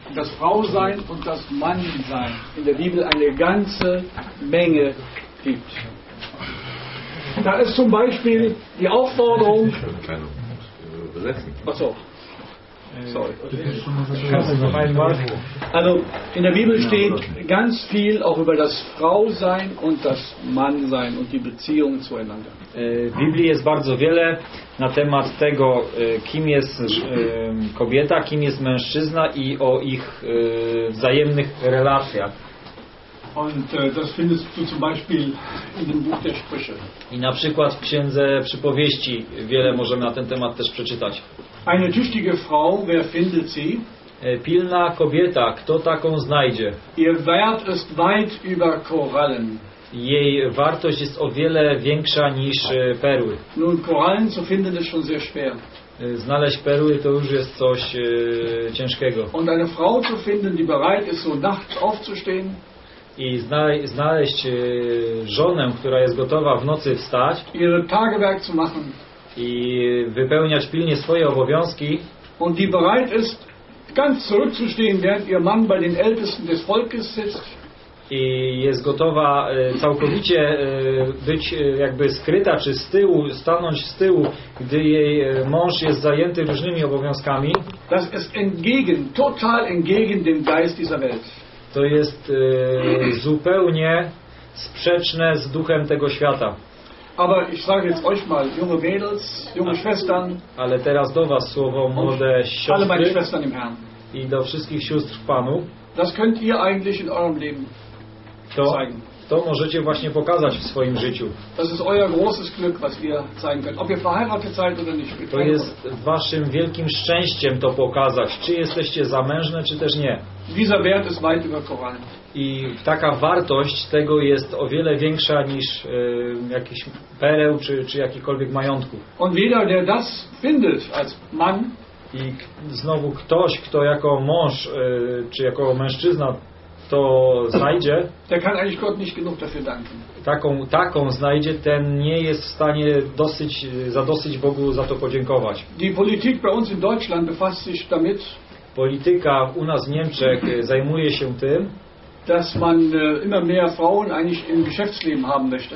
das Frausein und das Mannsein in der Bibel eine ganze Menge gibt. Da ist zum Beispiel die Aufforderung. Achso. Sorry. Also in der Bibel steht ganz viel auch über das Frausein und das Mannsein und die Beziehungen zueinander. W Biblii jest bardzo wiele na temat tego, kim jest kobieta, kim jest mężczyzna i o ich wzajemnych relacjach. Und das findest du zum Beispiel in dem Buch der Sprüche. I na przykład w Księdze Przypowieści wiele możemy na ten temat też przeczytać. Eine tüchtige Frau, wer findet sie? Pilna kobieta, kto taką znajdzie? Ihr Wert ist weit über Korallen. Jej wartość jest o wiele większa niż perły. Nun, Korallen zu finden ist schon sehr schwer. Znaleźć perły to już jest coś ciężkiego. Und eine Frau zu finden, die bereit ist, so nachts aufzustehen. I znaleźć żonę, która jest gotowa w nocy wstać ihre Tagewerk zu machen. I wypełniać pilnie swoje obowiązki. Und die bereit ist, ganz zurückzustehen, während ihr Mann bei den Ältesten des Volkes sitzt. I jest gotowa całkowicie być jakby skryta, czy z tyłu, stanąć z tyłu, gdy jej mąż jest zajęty różnymi obowiązkami. Das ist total entgegen dem Geist dieser Welt. To jest zupełnie sprzeczne z duchem tego świata. Aber ich sage jetzt euch mal, junge Mädels, junge Schwestern, ale teraz do was słowo, młode siostry, alle meine Schwestern im Herrn. I do wszystkich sióstr w Panu. Das könnt ihr eigentlich in eurem Leben zeigen. To możecie właśnie pokazać w swoim życiu. Das ist euer großes Glück, was ihr zeigen könnt. Ob ihr verheiratet seid oder nicht. To jest waszym wielkim szczęściem to pokazać, czy jesteście zamężne, czy też nie. Dieser Wert ist weit über Korallen. I taka wartość tego jest o wiele większa niż jakiś pereł, czy jakikolwiek majątków. Und jeder, der das findet als Mann, i znowu ktoś, kto jako mąż, czy jako mężczyzna to znajdzie, der kann eigentlich Gott nicht genug dafür danken. Taką znajdzie, ten nie jest w stanie zadosyć Bogu za to podziękować. Die Politik bei uns in Deutschland befasst sich damit, polityka u nas w Niemczech zajmuje się tym, dass man immer mehr Frauen eigentlich im Geschäftsleben haben möchte.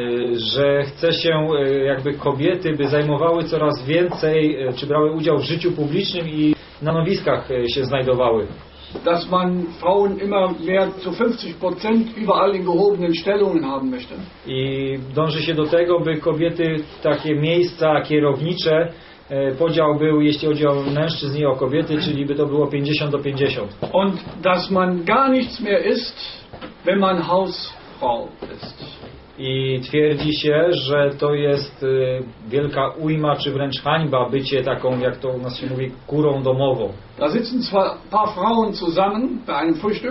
Że chce się jakby kobiety by zajmowały coraz więcej, czy brały udział w życiu publicznym i na stanowiskach się znajdowały. Dass man Frauen immer mehr zu 50% überall in gehobenen Stellungen haben möchte. I dąży się do tego, by kobiety takie miejsca kierownicze, podział był, jeśli chodzi o mężczyzn i o kobiety, czyli by to było 50-50. Und dass man gar nichts mehr ist, wenn man Hausfrau ist. I twierdzi się, że to jest wielka ujma, czy wręcz hańba bycie taką, jak to u nas się mówi, kurą domową. Da sitzen zwar ein paar Frauen zusammen bei einem Frühstück.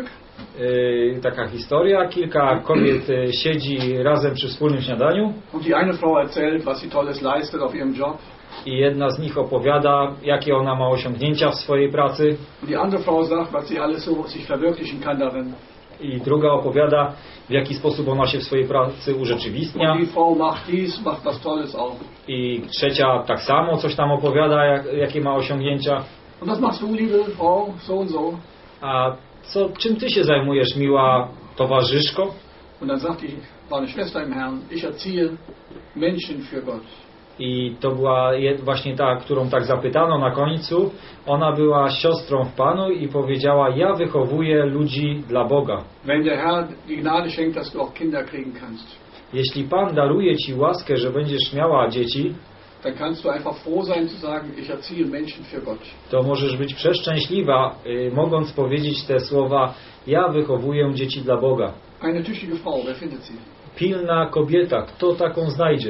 Taka historia, kilka kobiet siedzi razem przy wspólnym śniadaniu. Und die eine Frau erzählt, was sie Tolles leistet auf ihrem Job. I jedna z nich opowiada, jakie ona ma osiągnięcia w swojej pracy. Und die andere Frau sagt, was sie alles so sich verwirklichen kann darin. I druga opowiada, w jaki sposób ona się w swojej pracy urzeczywistnia. Und die Frau macht dies, macht was Tolles auch. I trzecia tak samo coś tam opowiada, jakie ma osiągnięcia. Und was machst du, liebe Frau, so und so? A czym ty się zajmujesz, miła towarzyszko? Und dann sagt die, war eine Schwester im Herrn, ich erziehe Menschen für Gott. I to była właśnie ta, którą tak zapytano na końcu. Ona była siostrą w Panu i powiedziała, ja wychowuję ludzi dla Boga. Wenn der Herr die Gnade schenkt, dass du auch Kinder kriegen kannst. Jeśli Pan daruje ci łaskę, że będziesz miała dzieci, dann kannst du einfach froh sein zu sagen, ich erziehe Menschen für Gott. To możesz być przeszczęśliwa, mogąc powiedzieć te słowa, ja wychowuję dzieci dla Boga. Eine tüchtige Frau, wer findet sie? Pilna kobieta, kto taką znajdzie?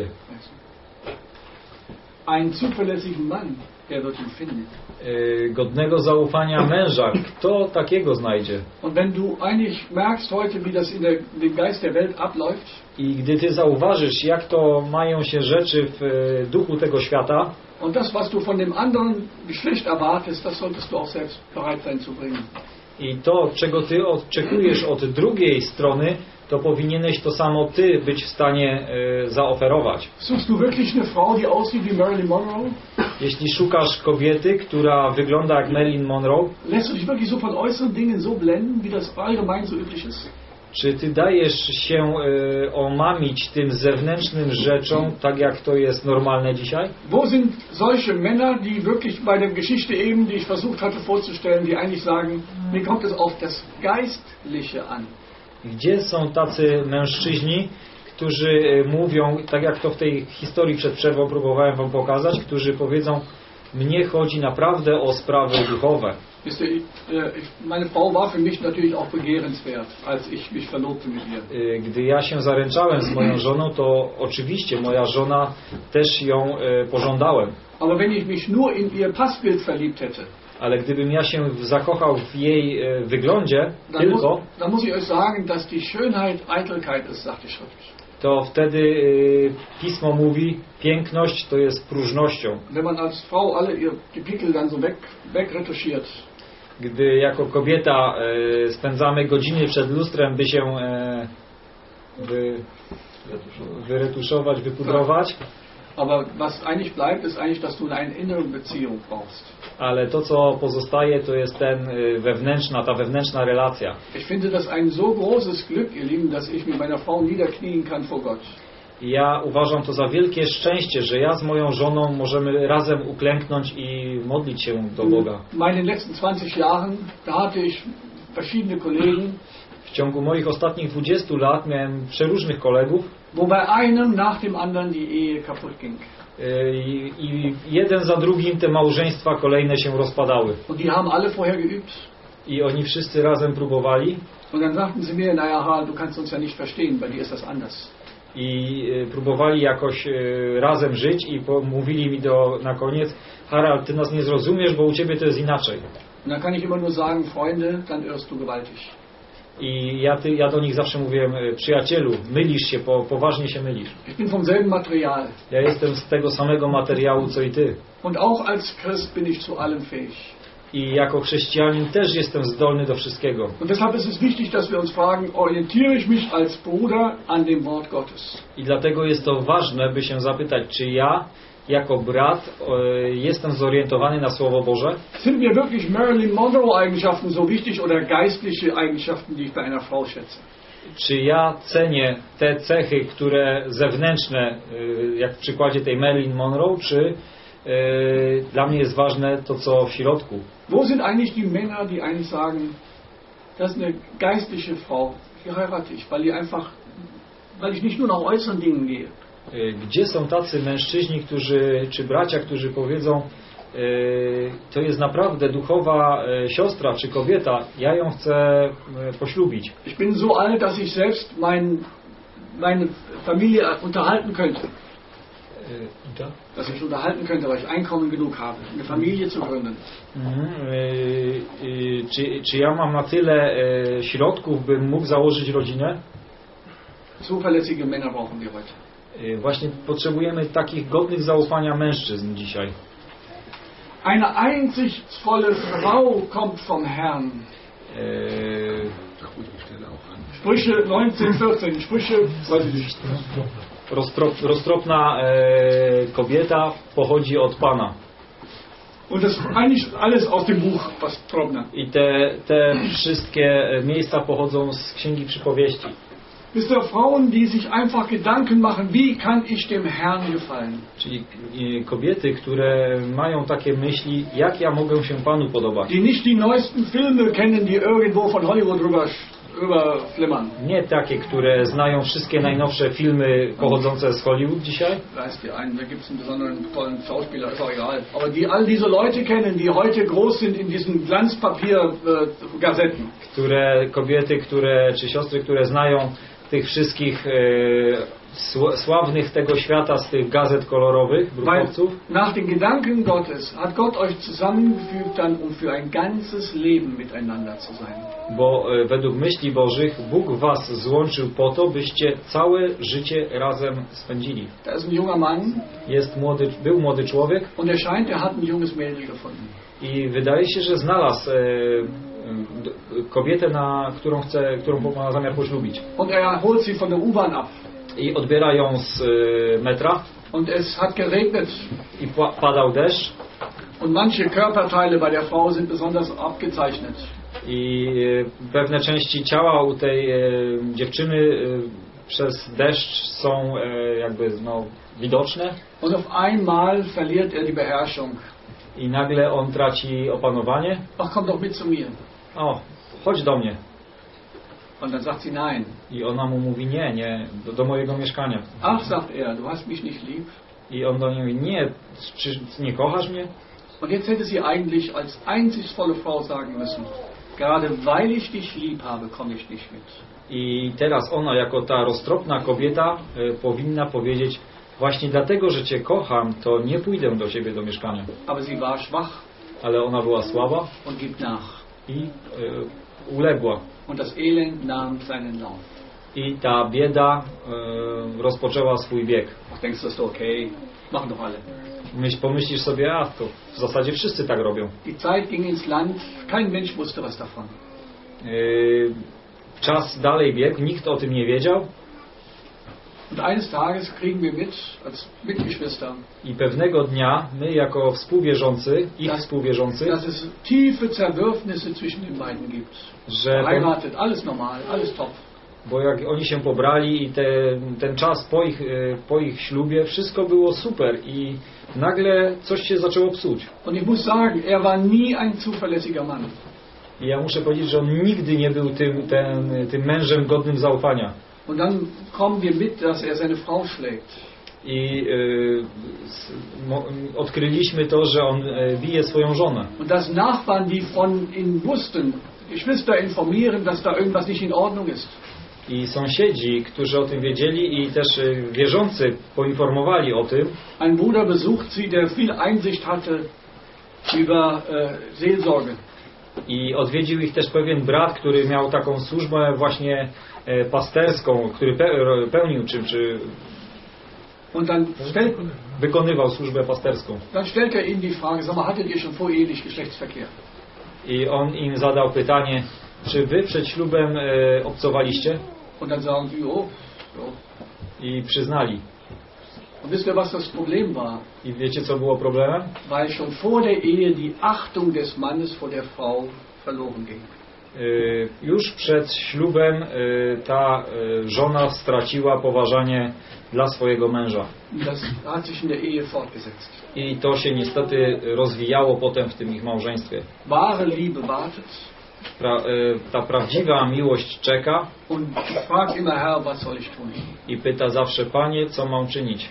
Ein zuverlässigen Mann, der wird ihn finden. Godnego zaufania męża, kto takiego znajdzie? Und wenn du eigentlich merkst heute, wie das in dem Geist der Welt abläuft, i gdy ty zauważysz, jak to mają się rzeczy w duchu tego świata, und das, was du von dem anderen Geschlecht erwartest, das solltest du auch selbst bereit sein zu bringen. I to, czego ty oczekujesz od drugiej strony, to powinieneś to samo ty być w stanie zaoferować. Suchst du wirklich eine Frau, die aussieht wie Marilyn Monroe? Jeśli szukasz kobiety, która wygląda jak Marilyn Monroe, lässt du dich wirklich so von äußeren Dingen so blenden, wie das allgemein so üblich ist? czy ty dajesz się omamić tym zewnętrznym rzeczom, tak jak to jest normalne dzisiaj? Wo sind solche Männer, die wirklich bei der Geschichte eben, die ich versucht hatte vorzustellen, die eigentlich sagen, mir kommt es auf das Geistliche an? Gdzie są tacy mężczyźni, którzy mówią, tak jak to w tej historii przed przerwą próbowałem wam pokazać, którzy powiedzą, mnie chodzi naprawdę o sprawy duchowe. Meine Frau war für mich natürlich auch begehrenswert, als ich mich verlobte mit ihr. Gdy ja się zaręczałem z moją żoną, to oczywiście moja żona też ją pożądałem. Aber wenn ich mich nur in ihr Passbild verliebt hätte, ale gdybym ja się zakochał w jej wyglądzie tylko, dann muss ich euch sagen, dass die Schönheit Eitelkeit ist, sagt die Schrift. To wtedy Pismo mówi, piękność to jest próżnością. Wenn man als Frau alle ihr Gepickel dann so wegretuschiert. Gdy jako kobieta spędzamy godziny przed lustrem, by się wyretuszować, wypudrować. Aber was eigentlich bleibt, ist eigentlich, dass du eine innere Beziehung brauchst. Ale to, co pozostaje, to jest ta wewnętrzna relacja. Ich finde das ein so großes Glück, ihr Lieben, dass ich mit meiner Frau niederknien kann vor Gott. Ja uważam to za wielkie szczęście, że ja z moją żoną możemy razem uklęknąć i modlić się do Boga. In meinen letzten 20 Jahren, da hatte ich verschiedene Kollegen. W ciągu moich ostatnich 20 lat miałem przeróżnych kolegów, wo bei einem nach dem anderen die Ehe kaputt ging. I jeden za drugim te małżeństwa kolejne się rozpadały. Und die haben alle vorher geübt. I oni wszyscy razem próbowali. Und dann sagten sie mir, naja, Harald, du kannst uns ja nicht verstehen, bei dir ist das anders. I próbowali jakoś razem żyć i mówili mi na koniec, Harald, ty nas nie zrozumiesz, bo u ciebie to jest inaczej. Und dann kann ich immer nur sagen, Freunde, dann irrst du gewaltig. I ja do nich zawsze mówię, przyjacielu, mylisz się, poważnie się mylisz. Ich bin vom selben Material. Ja jestem z tego samego materiału, co i ty. Und auch als Christ bin ich zu allem fähig. I jako chrześcijanin też jestem zdolny do wszystkiego. Und deshalb ist es wichtig, dass wir uns fragen, orientiere ich mich als Bruder an dem Wort Gottes? I dlatego jest to ważne, by się zapytać, czy ja jako brat jestem zorientowany na Słowo Boże? Sind mir wirklich Marilyn Monroe Eigenschaften so wichtig oder geistliche Eigenschaften, die ich bei einer Frau schätze? Czy ja cenię te cechy, które zewnętrzne, jak w przykładzie tej Marilyn Monroe, czy dla mnie jest ważne to, co w środku? Wo sind eigentlich die Männer, die eigentlich sagen, das ist eine geistliche Frau, die heirate ich, weil ich nicht nur nach äußeren Dingen gehe. Gdzie są tacy mężczyźni, czy bracia, którzy powiedzą, to jest naprawdę duchowa siostra czy kobieta, ja ją chcę poślubić. Ich bin so alt, dass ich selbst meine Familie unterhalten könnte. Dass ich unterhalten könnte, weil ich Einkommen genug habe, eine Familie zu gründen. Czy ja mam na tyle środków, bym mógł założyć rodzinę? Zuverlässige Männer brauchen wir heute. Właśnie potrzebujemy takich godnych zaufania mężczyzn dzisiaj. Eine einsichtsvolle Frau kommt vom Herrn. Sprüche 19:14. Sprüche, weiß ich nicht. Roztropna kobieta pochodzi od Pana. Und das ist eigentlich alles aus dem Buch Probner. I te wszystkie miejsca pochodzą z Księgi Przypowieści. Wisst ihr, Frauen, die sich einfach Gedanken machen, wie kann ich dem Herrn gefallen? Czyli kobiety, które mają takie myśli, jak ja mogę się Panu podobać. Die nicht die neuesten Filme kennen, die irgendwo von Hollywood rüberflimmern. Nie takie, które znają wszystkie najnowsze filmy pochodzące z Hollywood dzisiaj. Da gibt es einen besonderen tollen Schauspieler, ist auch egal. Aber die all diese Leute kennen, die heute groß sind in diesen Glanzpapier-Gazetten. Kobiety, czy siostry, które znają tych wszystkich sławnych tego świata z tych gazet kolorowych, brukowców. Nach den Gedanken Gottes hat Gott euch zusammengefügt dann, um für ein ganzes Leben miteinander zu sein. Bo według myśli Bożych Bóg was złączył po to, byście całe życie razem spędzili. Da ist ein junger Mann. Był młody człowiek. Und er scheint, er hat ein junges Mädel gefunden. I wydaje się, że znalazł kobietę, którą ma zamiar poślubić. Und er holt sie von der U-Bahn ab. I odbiera ją z metra. Und es hat geregnet i padał deszcz. Und manche Körperteile bei der Frau sind besonders abgezeichnet. I pewne części ciała u tej dziewczyny przez deszcz są jakby widoczne. Und auf einmal verliert die Beherrschung. I nagle on traci opanowanie. Ach, komm doch mit zu mir. O, chodź do mnie. Und dann sagt sie nein. I ona mu mówi nie, do mojego mieszkania. Ach, sagt du hast mich nicht lieb. I on do niej mówi, nie, czy nie kochasz mnie? Und jetzt hätte sie eigentlich als einsichtsvolle Frau sagen müssen, gerade weil ich dich lieb habe, komme ich nicht mit. I teraz ona jako ta roztropna kobieta powinna powiedzieć, właśnie dlatego, że Cię kocham, to nie pójdę do Ciebie do mieszkania. Aber sie war schwach. Ale ona była słaba und gibt nach. I uległa. Und das Elend nahm seinen Lauf. I ta bieda rozpoczęła swój bieg. Denkst du, das ist okay? Machen doch alle. Pomyślisz sobie, to w zasadzie wszyscy tak robią. Die Zeit ging ins Land, kein Mensch wusste was davon. Czas dalej biegł, nikt o tym nie wiedział. Und eines Tages kriegen wir mit, als Mitgeschwister, i pewnego dnia my jako współwierzący, współwierzący, dass es tiefe Zerwürfnisse zwischen den beiden gibt. Że verheiratet, alles normal, alles top. Bo jak oni się pobrali i ten czas po ich ślubie, wszystko było super i nagle coś się zaczęło psuć. Und ich muss sagen, war nie ein zuverlässiger Mann. I ja muszę powiedzieć, że on nigdy nie był tym mężem godnym zaufania. Und dann kommen wir mit, dass seine Frau schlägt. I odkryliśmy to, że on bije swoją żonę. Und dass Nachbarn, die von ihm wussten, Geschwister informieren, dass da irgendwas nicht in Ordnung ist. I sąsiedzi, którzy o tym wiedzieli i też wierzący poinformowali o tym. Ein Bruder besucht sie, der viel Einsicht hatte über Seelsorge. I odwiedził ich też pewien brat, który miał taką służbę właśnie pasterską, który pełnił czy wykonywał służbę pasterską. Dann stellt ihm die Frage, sag mal, hattet ihr schon vorehelich Geschlechtsverkehr? I on im zadał pytanie, czy wy przed ślubem obcowaliście? Und dann sagen sie, jo. I przyznali. Und wisst ihr, was das Problem war? I wiecie, co było problemem? Weil schon vor der Ehe die Achtung des Mannes vor der Frau verloren ging. Już przed ślubem ta żona straciła poważanie dla swojego męża. Das hat sich in der Ehe fortgesetzt. I to się niestety rozwijało potem w tym ich małżeństwie. Wahre Liebe wartet. Ta prawdziwa miłość czeka. Und fragt immer, Herr, was soll ich tun? I pyta zawsze, Panie, co mam czynić?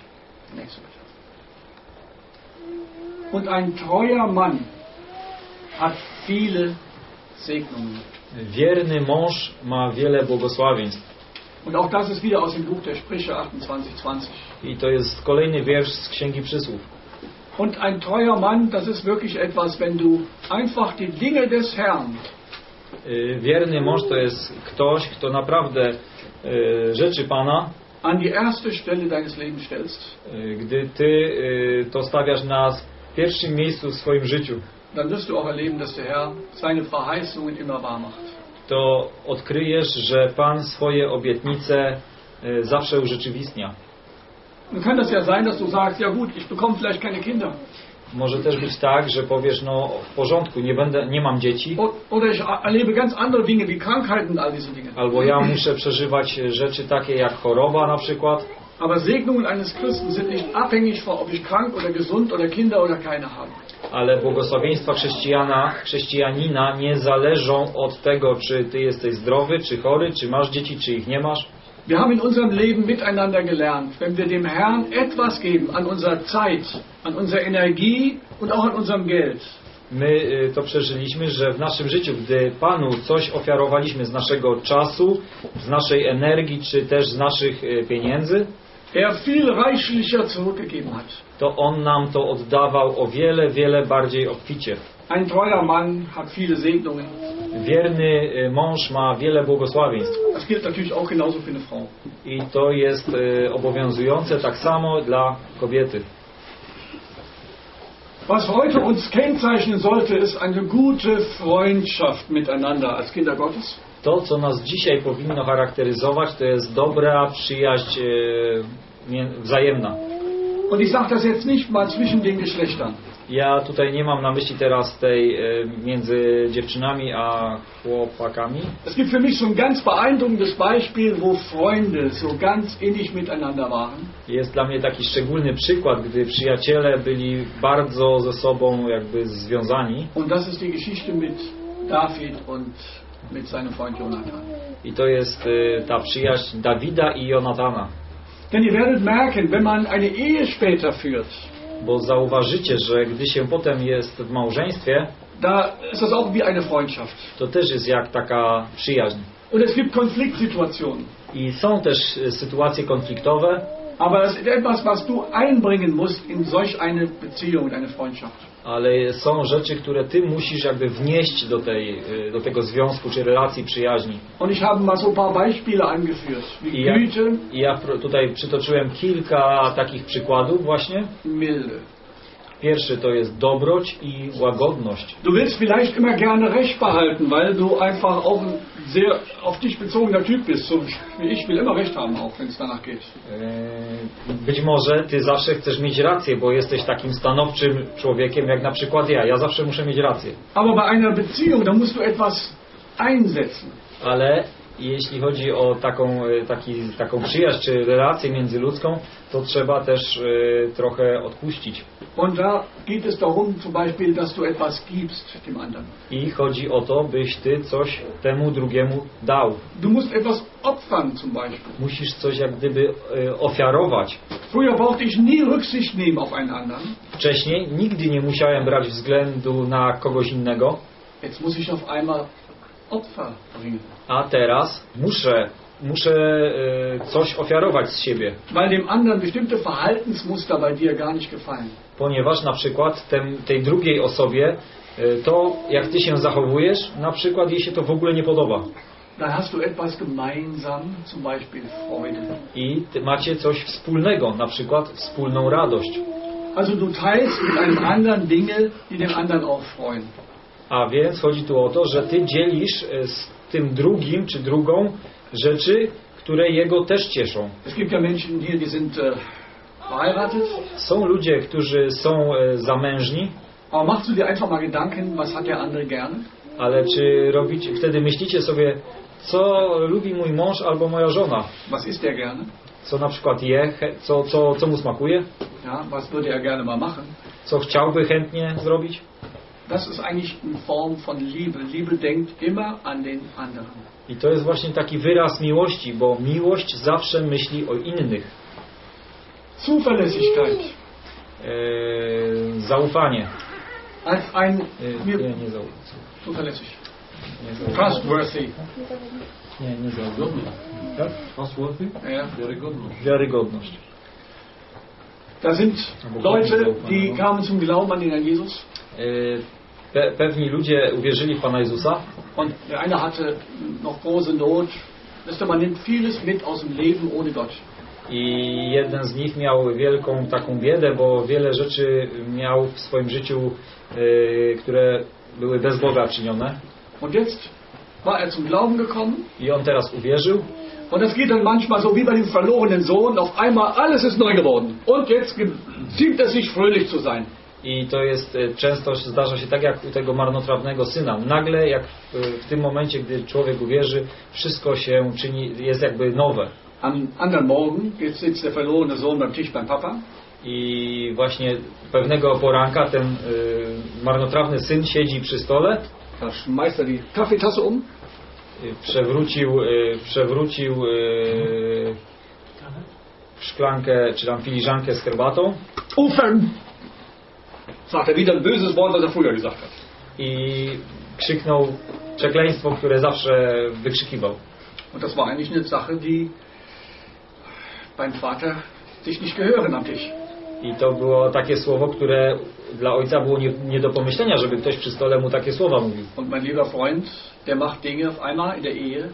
Und ein treuer Mann hat viele Segnungen. Wierny mąż ma wiele błogosławieństw. Und auch das ist wieder aus dem Buch der Sprüche 28:20. I to jest kolejny wiersz z Księgi Przysłów. Und ein treuer Mann, das ist wirklich etwas, wenn du einfach die Dinge des Herrn. Wierny mąż to jest ktoś, kto naprawdę rzeczy Pana an die erste Stelle deines Lebens stellst. Gdy ty to stawiasz na pierwszym miejscu w swoim życiu, dann wirst du auch erleben, dass der Herr seine Verheißungen immer wahr macht. To odkryjesz, że Pan swoje obietnice zawsze urzeczywistnia. Nun kann das ja sein, dass du sagst, ja gut, ich bekomme vielleicht keine Kinder. Może też być tak, że powiesz, w porządku, nie mam dzieci. Oder ich erlebe ganz andere Dinge wie Krankheiten und all diese Dinge. Albo ja muszę przeżywać rzeczy takie jak choroba na przykład. Aber Segnungen eines Christen sind nicht abhängig von, ob ich krank oder gesund oder Kinder oder keine habe. Ale błogosławieństwa chrześcijanina nie zależą od tego, czy ty jesteś zdrowy, czy chory, czy masz dzieci, czy ich nie masz. Wir haben in unserem Leben miteinander gelernt, wenn wir dem Herrn etwas geben an unserer Zeit, an unserer Energie und auch an unserem Geld. My to przeżyliśmy, że w naszym życiu, gdy Panu coś ofiarowaliśmy z naszego czasu, z naszej energii, czy też z naszych pieniędzy, viel reichlicher zurückgegeben hat. To On nam to oddawał o wiele, wiele bardziej obficie. Ein treuer Mann hat viele Segnungen. Wierny mąż ma wiele błogosławieństw. Das gilt natürlich auch genauso für eine Frau. I to jest obowiązujące tak samo dla kobiety. Was heute uns kennzeichnen sollte, ist eine gute Freundschaft miteinander als Kinder Gottes. To, co nas dzisiaj powinno charakteryzować, to jest dobra przyjaźń wzajemna. Und ich sage das jetzt nicht mal zwischen den Geschlechtern. Ja tutaj nie mam na myśli teraz tej między dziewczynami a chłopakami. Es gibt für mich so ein ganz beeindruckendes Beispiel, wo Freunde so ganz innig miteinander waren. Jest dla mnie taki szczególny przykład, gdy przyjaciele byli bardzo ze sobą jakby związani. Und das ist die Geschichte mit David und mit seinem Freund Jonathan. I to jest ta przyjaźń Dawida i Jonatana. Denn ihr werdet merken, wenn man eine Ehe später führt, Bo zauważycie, że gdy się potem jest w małżeństwie, da ist das auch wie eine Freundschaft. to też jest jak taka przyjaźń. Und es gibt Konfliktsituationen. I są też sytuacje konfliktowe, Aber das ist etwas, was du einbringen musst in solch eine Beziehung, in eine Freundschaft. ale są rzeczy, które ty musisz jakby wnieść do tego związku czy relacji przyjaźni. Und ich habe mal so ein paar Beispiele angeführt. Wie Güte, I ja tutaj przytoczyłem kilka takich przykładów właśnie. Milde. Pierwszy to jest dobroć i łagodność. Du willst vielleicht immer gerne Recht behalten, weil du einfach auch ein sehr auf dich bezogener Typ bist. So wie ich will immer Recht haben, auch wenn es danach geht. Być może ty zawsze chcesz mieć rację, bo jesteś takim stanowczym człowiekiem, jak na przykład ja. Ja zawsze muszę mieć rację. Aber bei einer Beziehung, da musst du etwas einsetzen. Ale jeśli chodzi o taką przyjaźń czy relację międzyludzką, to trzeba też trochę odpuścić. Und da geht es darum, zum Beispiel, dass du etwas gibst dem anderen. I chodzi o to, byś ty coś temu drugiemu dał. Du musst etwas opfern, zum Beispiel. Musisz coś jak gdyby ofiarować. Früher brauchte ich nie Rücksicht nehmen auf einen anderen. Wcześniej nigdy nie musiałem brać względu na kogoś innego. Jetzt muss ich auf einmal Opfer bringen. A teraz muszę coś ofiarować z siebie. Weil dem anderen bestimmte Verhaltensmuster bei dir gar nicht gefallen. Ponieważ na przykład tej drugiej osobie to, jak ty się zachowujesz, na przykład jej się to w ogóle nie podoba. Dann hast du etwas gemeinsam, zum Beispiel Freude. I macie coś wspólnego, na przykład wspólną radość. Also du teilst mit einem anderen Dinge, die den anderen auch freuen. A więc chodzi tu o to, że ty dzielisz z tym drugim czy drugą rzeczy, które jego też cieszą. Es gibt ja Menschen hier, die sind verheiratet. Są ludzie, którzy są zamężni. Aber machst du dir einfach mal Gedanken, was hat der andere gern? Ale czy wtedy myślicie sobie, co lubi mój mąż albo moja żona? Was isst der gerne? Co na przykład je, co mu smakuje? Ja, was würde er gerne mal machen? Co chciałby chętnie zrobić? Das ist eigentlich eine Form von Liebe. Liebe denkt immer an den anderen. I to jest właśnie taki wyraz miłości, bo miłość zawsze myśli o innych. Zuverlässigkeit. Zaufanie. Als ein Nie zuverlässig. Trustworthy. Nie zaufanie. Tak? Trustworthy? Ja. Wiarygodność. Da sind Leute, die kamen zum Glauben an den Herrn Jesus. Pewni ludzie uwierzyli w Pana Jezusa. Und der eine hatte noch große Not. Man nimmt vieles mit aus dem Leben ohne Gott. I jeden z nich miał wielką taką biedę, bo wiele rzeczy miał w swoim życiu, które były bez Boga czynione. Und jetzt war er zum Glauben gekommen. I on teraz uwierzył. Und das geht dann manchmal so wie bei dem verlorenen Sohn. Auf einmal alles ist neu geworden. Und jetzt ziemt es sich fröhlich zu sein. I to jest często zdarza się tak jak u tego marnotrawnego syna. Nagle jak w tym momencie, gdy człowiek uwierzy, wszystko się czyni, jest jakby nowe. Am anderen Morgen sitzt der verlorene Sohn beim Tisch beim Papa. I właśnie pewnego poranka ten marnotrawny syn siedzi przy stole. Da schmeißt er die Kaffeetasse um. Przewrócił szklankę czy tam filiżankę z herbatą. Ufen! Sagt er wieder ein böses Wort, was er früher gesagt hat. I krzyknął przekleństwo, które zawsze wykrzykiwał. Und das war eigentlich eine Sache, die beim Vater sich nicht gehören am Tisch. I to było takie słowo, które dla ojca było nie do pomyślenia, żeby ktoś przy stole mu takie słowa mówił. Und mein lieber Freund, der macht Dinge auf einmal in der Ehe.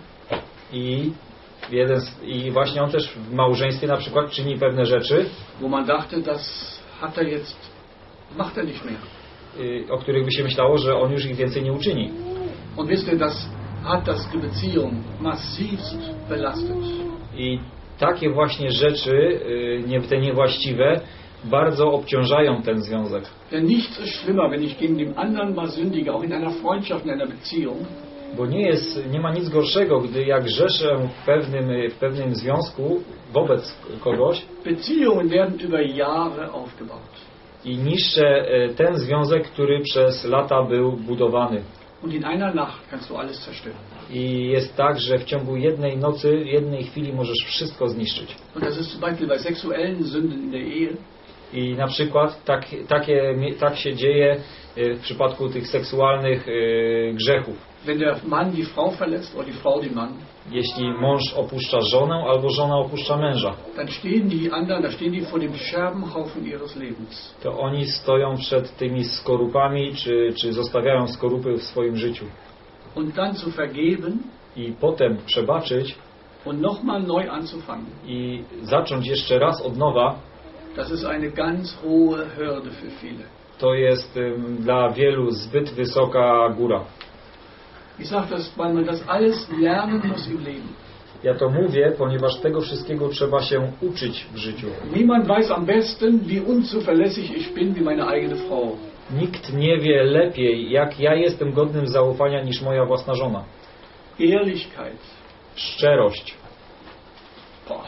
I właśnie on też w małżeństwie na przykład czyni pewne rzeczy, wo man dachte, das hat er jetzt, macht er nicht mehr. O których by się myślało, że on już ich więcej nie uczyni. Und wisst ihr, das hat die Beziehung massivst belastet. I takie właśnie rzeczy, te niewłaściwe, bardzo obciążają ten związek. Denn nichts ist schlimmer, wenn ich gegen den anderen mal sündige, auch in einer Freundschaft, in einer Beziehung. Bo nie ma nic gorszego, gdy jak grzeszę w pewnym związku wobec kogoś Beziehungen werden über Jahre aufgebaut. i niszczę ten związek, który przez lata był budowany. Und in einer Nacht kannst du alles zerstören. I jest tak, że w ciągu jednej nocy, jednej chwili możesz wszystko zniszczyć. Und das ist zum Beispiel bei sexuellen Sünden in der Ehe. I na przykład tak się dzieje w przypadku tych seksualnych grzechów. Wenn der Mann die Frau verlässt oder die Frau den Mann, Jeśli mąż opuszcza żonę albo żona opuszcza męża, dann stehen die anderen, da stehen die vor dem Scherbenhaufen ihres Lebens. to oni stoją przed tymi skorupami, czy zostawiają skorupy w swoim życiu. Und dann zu vergeben I potem przebaczyć und nochmal neu anzufangen, i zacząć jeszcze raz od nowa, das ist eine ganz hohe Hürde für viele. to jest dla wielu zbyt wysoka góra. Ich sage das, weil man das alles lernen muss im Leben. Ja to mówię, ponieważ tego wszystkiego trzeba się uczyć w życiu. Niemand weiß am besten, wie unzuverlässig ich bin, wie meine eigene Frau. Nikt nie wie lepiej, jak ja jestem godnym zaufania niż moja własna żona. Ehrlichkeit. Szczerość. Boah.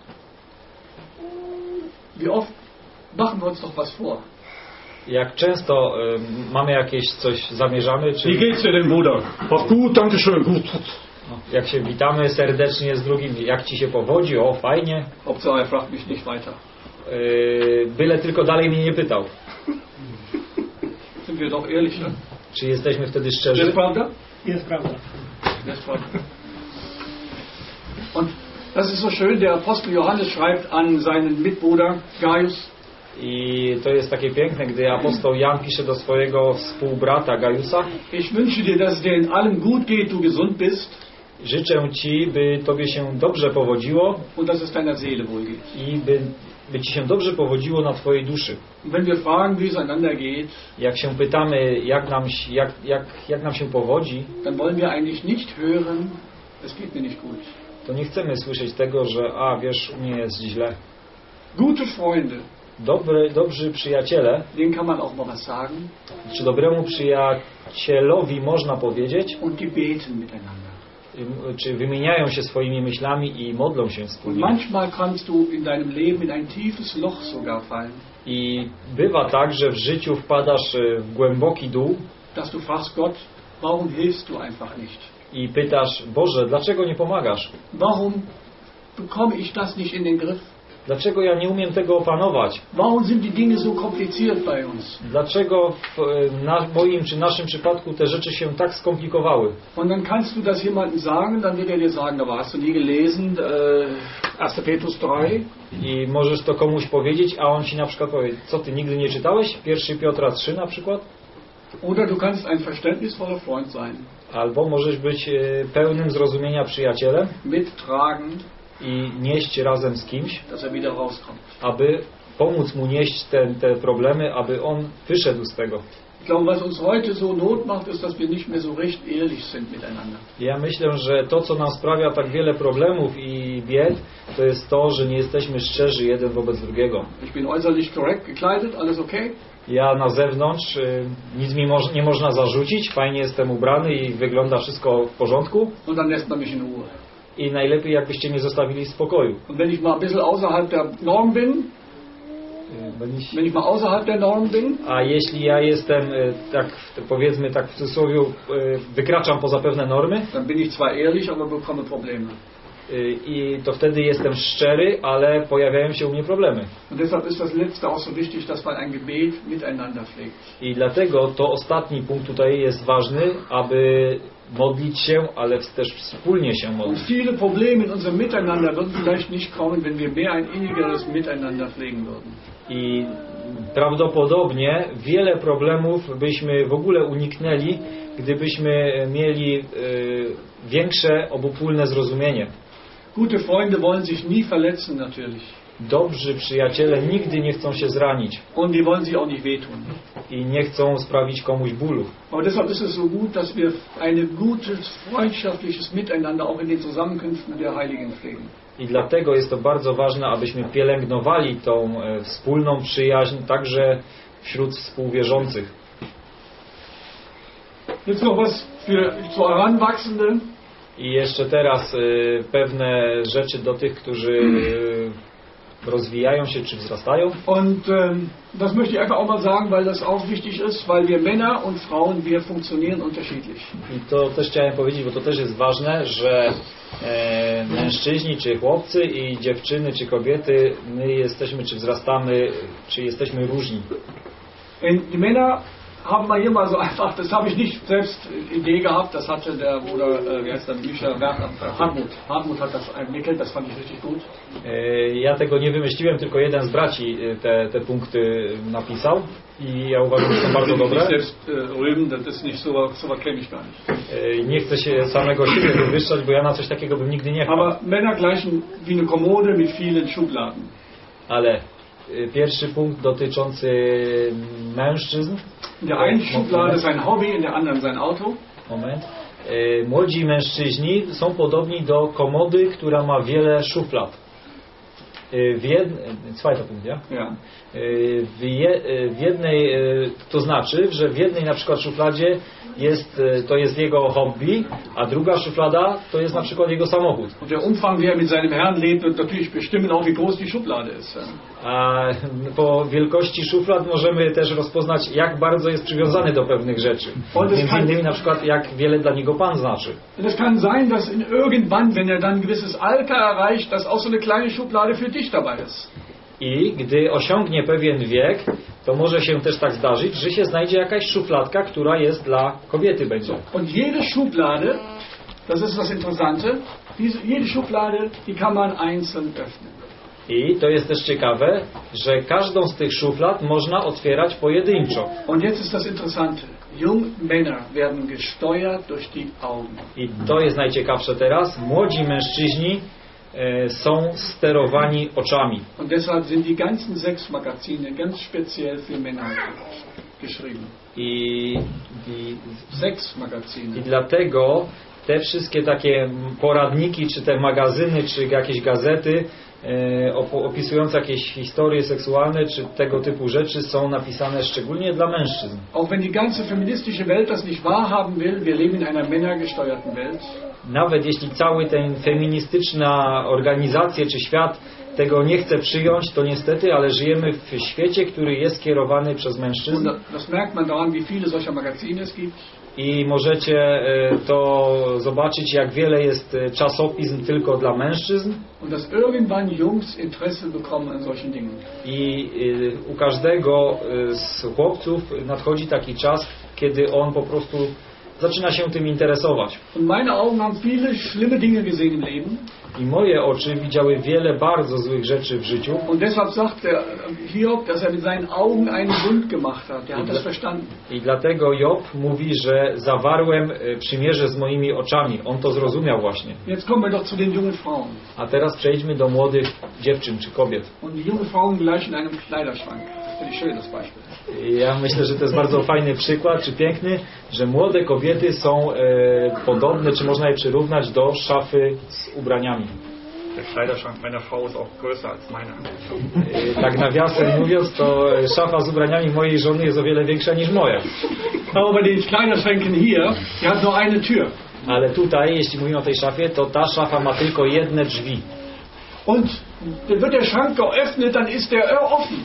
Wie oft machen wir uns doch was vor. Jak często mamy coś zamierzamy, czy Wie geht's dir denn, Bruder? Ach gut, danke schön, gut. jak się witamy serdecznie z drugim, jak ci się powodzi, o fajnie, Hauptsache er fragt mich nicht weiter. byle tylko dalej mnie nie pytał. Sind wir doch ehrlich, ne? Czy jesteśmy wtedy Ist szczerzy? prawda? Jest prawda. Ist prawda. Und das ist so schön, der Apostel Johannes schreibt an seinen Mitbruder Gaius, I to jest takie piękne, gdy apostoł Jan pisze do swojego współbrata Gajusa: ich wünsche dir, dass es dir in allem gut geht, du gesund bist życzę ci, by tobie się dobrze powodziło und dass es deiner Seele wohl geht. i by ci się dobrze powodziło na twojej duszy. Und wenn wir fragen, wie es einander geht, Jak się pytamy, jak nam się powodzi, dann wollen wir eigentlich nicht hören, es geht mir nicht gut. to nie chcemy słyszeć tego, że wiesz, u mnie jest źle. Gute Freunde, Dobrzy przyjaciele, denen kann man auch mal was sagen czy dobremu przyjacielowi można powiedzieć, und die beten miteinander. czy wymieniają się swoimi myślami i modlą się Und wspólnie. manchmal kannst du in deinem Leben in ein tiefes Loch sogar fallen, I bywa tak, że w życiu wpadasz w głęboki dół dass du fragst Gott, warum hilfst du einfach nicht? i pytasz: Boże, dlaczego nie pomagasz? Warum bekomme ich das nicht in den Griff? Dlaczego ja nie umiem tego opanować? Warum sind die Dinge so kompliziert bei uns? Dlaczego w moim czy naszym przypadku te rzeczy się tak skomplikowały? Und dann kannst du das jemandem sagen, dann wird er dir sagen, aber hast du nie gelesen, 1. Petrus 3? I możesz to komuś powiedzieć, a on ci na przykład powie: co ty nigdy nie czytałeś? 1 Piotra 3 na przykład? Oder du kannst ein verständnisvoller Freund sein, Albo możesz być pełnym zrozumienia przyjacielem mittragen, i nieść razem z kimś, dass er wieder rauskommt. aby pomóc mu nieść te problemy, aby on wyszedł z tego. Ich glaube, was uns heute so Not macht, ist, dass wir nicht mehr so recht ehrlich sind miteinander. Ja myślę, że to, co nam sprawia tak wiele problemów i bied, to jest to, że nie jesteśmy szczerzy jeden wobec drugiego. Ich bin äußerlich korrekt gekleidet, alles okay? Ja na zewnątrz nic mi nie można zarzucić, fajnie jestem ubrany i wygląda wszystko w porządku. Und dann lässt man mich in Ruhe. I najlepiej, jakbyście mnie zostawili w spokoju. Und wenn ich mal ein bisschen außerhalb der Norm bin, wenn ich mal außerhalb der Norm bin, A jeśli ja jestem, tak powiedzmy tak w cudzysłowie, wykraczam poza pewne normy, dann bin ich zwar ehrlich, aber bekomme Probleme. I to wtedy jestem szczery, ale pojawiają się u mnie problemy. Und deshalb ist das Letzte auch so wichtig, dass man ein Gebet miteinander pflegt. I dlatego to ostatni punkt tutaj jest ważny, aby modlić się, ale też wspólnie się Und modlić. viele Probleme in unserem Miteinander würden vielleicht nicht kommen, wenn wir mehr ein innigeres Miteinander pflegen würden. I prawdopodobnie wiele problemów byśmy w ogóle uniknęli, gdybyśmy mieli większe obopólne zrozumienie. Gute Freunde wollen sich nie verletzen, natürlich. dobrzy przyjaciele nigdy nie chcą się zranić und die wollen sich auch nicht wehtun. i nie chcą sprawić komuś bólu. Aber deshalb ist es so gut, dass wir ein gutes, freundschaftliches Miteinander auch in den Zusammenkünften der Heiligen pflegen. I dlatego jest to bardzo ważne, abyśmy pielęgnowali tą wspólną przyjaźń także wśród współwierzących. Jetzt noch was für Heranwachsende. I jeszcze teraz pewne rzeczy do tych, którzy rozwijają się czy wzrastają. Und das möchte ich einfach auch mal sagen, weil das auch wichtig ist, weil wir Männer und Frauen, wir funktionieren unterschiedlich. I to też chciałem powiedzieć, bo to też jest ważne, że mężczyźni, czy chłopcy i dziewczyny, czy kobiety, my jesteśmy, czy wzrastamy, czy jesteśmy różni. Die Männer haben wir hier mal so einfach, das habe ich nicht selbst Idee gehabt, das hatte der Bruder, wie heißt der, Bücher, Hartmut. Hartmut hat das entwickelt, das fand ich richtig gut. Ja tego nie wymyśliłem, tylko jeden z braci te punkty napisał i ja uważam, że są bardzo dobre. Nie chcę się samego siebie wywyższać, bo ja na coś takiego bym nigdy nie chciał. Aber Männer gleichen wie eine Kommode mit vielen Schubladen. Ale pierwszy punkt dotyczący mężczyzn. In der einen Schublade sein Hobby, in der anderen sein Auto. Moment. Młodzi mężczyźni są podobni do komody, która ma wiele szuflad. Zweiter punkt, ja? Ja. W jednej, to znaczy, że w jednej na przykład szufladzie to jest jego hobby, a druga szuflada to jest na przykład jego samochód. Der Umfang, wie er mit seinem Herrn lebt, wird natürlich bestimmen auch, wie groß die Schublade ist. A po wielkości szuflad możemy też rozpoznać, jak bardzo jest przywiązany do pewnych rzeczy. Między innymi na przykład, jak wiele dla niego Pan znaczy. Es kann sein, dass irgendwann, wenn er dann ein gewisses Alter erreicht, dass auch so eine kleine Schublade für dich dabei ist. I gdy osiągnie pewien wiek, to może się też tak zdarzyć, że się znajdzie jakaś szufladka, która jest dla kobiety będzie. Und jede Schublade, das ist das Interessante, jede Schublade, die kann man einzeln öffnen. I to jest też ciekawe, że każdą z tych szuflad można otwierać pojedynczo. Und jetzt ist das Interessante. Junge Männer werden gesteuert durch die Augen. I to jest najciekawsze teraz. Młodzi mężczyźni są sterowani oczami. Und deshalb sind die ganzen 6 Magazine ganz speziell für Männer geschrieben. I 6 Magazine. I dlatego te wszystkie takie poradniki, czy te magazyny, czy jakieś gazety opisujące jakieś historie seksualne, czy tego typu rzeczy są napisane szczególnie dla mężczyzn. Auch wenn die ganze feministische Welt das nicht wahrhaben will, wir leben in einer männergesteuerten Welt. Nawet jeśli cały ten feministyczna organizacja czy świat tego nie chce przyjąć, to niestety, ale żyjemy w świecie, który jest kierowany przez mężczyzn. Das merkt man daran, wie viele solcher Magazine es gibt. I możecie to zobaczyć, jak wiele jest czasopism tylko dla mężczyzn. Und dass irgendwann Jungs Interesse bekommen an solchen Dingen. I u każdego z chłopców nadchodzi taki czas, kiedy on po prostu zaczyna się tym interesować. Und meine Augen haben viele schlimme Dinge gesehen im Leben. I moje oczy widziały wiele bardzo złych rzeczy w życiu. Und deshalb sagt der Hiob, dass er mit seinen Augen einen Bund gemacht hat. Der hat das verstanden. I dlatego Job mówi, że zawarłem przymierze z moimi oczami. On to zrozumiał właśnie. Jetzt kommen wir doch zu den jungen Frauen. A teraz przejdźmy do młodych dziewczyn czy kobiet. Und die jungen Frauen gleichen einem Kleiderschrank. Das finde ich schön, das Beispiel. Ja myślę, że to jest bardzo fajny przykład, czy piękny, że młode kobiety są podobne, czy można je przyrównać do szafy z ubraniami. Der Kleiderschrank meiner Frau ist auch größer als meiner. Tak nawiasem mówiąc, to szafa z ubraniami mojej żony jest o wiele większa niż moja. Aber bei den Kleiderschränken hier, die hat nur eine Tür. Ale tutaj, jeśli mówimy o tej szafie, to ta szafa ma tylko jedne drzwi. Und wird der Schrank geöffnet, dann ist der offen.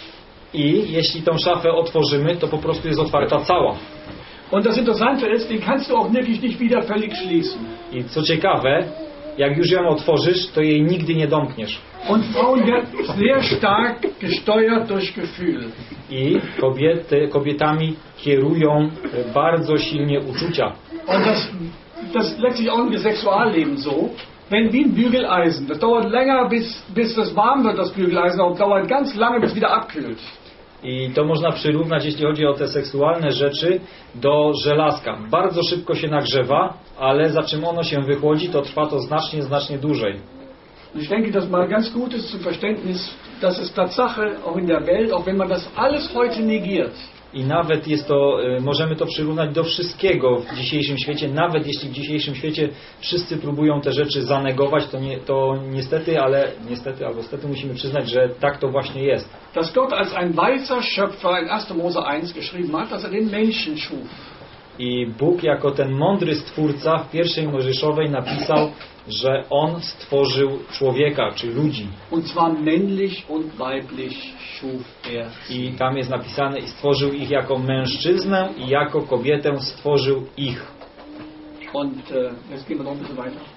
I jeśli tą szafę otworzymy, to po prostu jest otwarta cała. Und das Interessante ist, den kannst du auch wirklich nicht wieder völlig schließen. I co ciekawe, jak już ją otworzysz, to jej nigdy nie domkniesz. Und Frauen werden sehr stark gesteuert durch Gefühl. I kobietami kierują bardzo silnie uczucia. Und das letztlich auch im Sexualleben so. Wenn wie ein Bügeleisen, das dauert länger, bis das warm wird, das Bügeleisen, und dauert ganz lange, bis wieder abkühlt. I to można przyrównać, jeśli chodzi o te seksualne rzeczy, do żelazka. Bardzo szybko się nagrzewa, ale za czym ono się wychłodzi, to trwa to znacznie dłużej. Und ich denke, das mal ganz gut ist zum Verständnis, dass es Tatsache auch in der Welt, auch wenn man das alles heute negiert. I nawet jest to, możemy to przyrównać do wszystkiego w dzisiejszym świecie, nawet jeśli w dzisiejszym świecie wszyscy próbują te rzeczy zanegować, to niestety albo stety musimy przyznać, że tak to właśnie jest. Dass Gott als ein weiser Schöpfer in 1. Mose 1 geschrieben hat, dass den Menschen schuf. I Bóg jako ten mądry stwórca w pierwszej Mojżeszowej napisał, że On stworzył człowieka, czy ludzi. Und zwar männlich und weiblich schuf er. I tam jest napisane, i stworzył ich jako mężczyznę i jako kobietę stworzył ich. Und jetzt gehen wir noch ein bisschen weiter.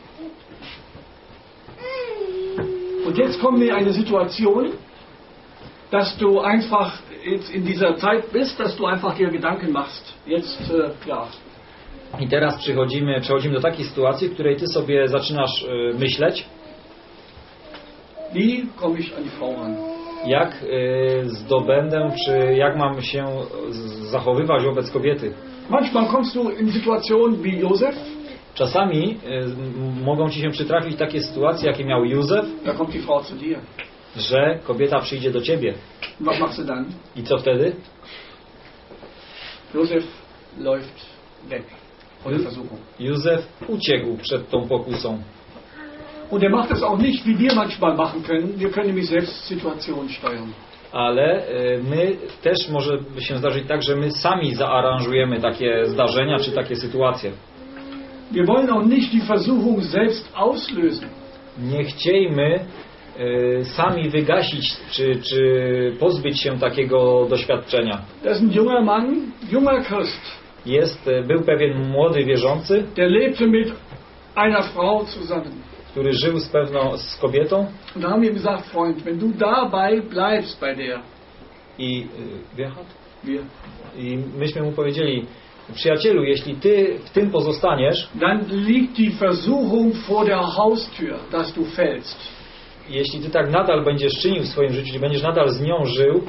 Und jetzt kommen wir in eine Situation, dass du einfach jetzt in dieser Zeit bist, dass du einfach dir Gedanken machst. Jetzt, ja. I teraz przechodzimy do takiej sytuacji, w której ty sobie zaczynasz myśleć, wie komme ich an die Frau ran? Jak zdobędę, czy jak mam się zachowywać wobec kobiety. Manchmal kommst du in Situationen wie Josef. Czasami mogą ci się przytrafić takie sytuacje, jakie miał Józef, Da kommt die Frau zu dir. że kobieta przyjdzie do ciebie. Was machst du dann? I co wtedy? Josef läuft weg vor der Versuchung. Józef uciekł przed tą pokusą. Und er macht es auch nicht, wie wir manchmal machen können. Wir können nämlich selbst Situationen steuern. Ale my też może się zdarzyć tak, że my sami zaaranżujemy takie zdarzenia czy takie sytuacje. Wir wollen auch nicht die Versuchung selbst auslösen. Nie chciejmy sami wygasić czy pozbyć się takiego doświadczenia. Das ist ein junger Mann, junger Christ. Był pewien młody wierzący, Der lebte mit einer Frau zusammen. który żył z kobietą. Und da haben wir gesagt, Freund, wenn du dabei bleibst bei der. I Wir. I myśmy mu powiedzieli, przyjacielu, jeśli ty w tym pozostaniesz, Dann liegt die Versuchung vor der Haustür, dass du fällst. jeśli ty tak nadal będziesz czynił w swoim życiu, jeśli będziesz nadal z nią żył,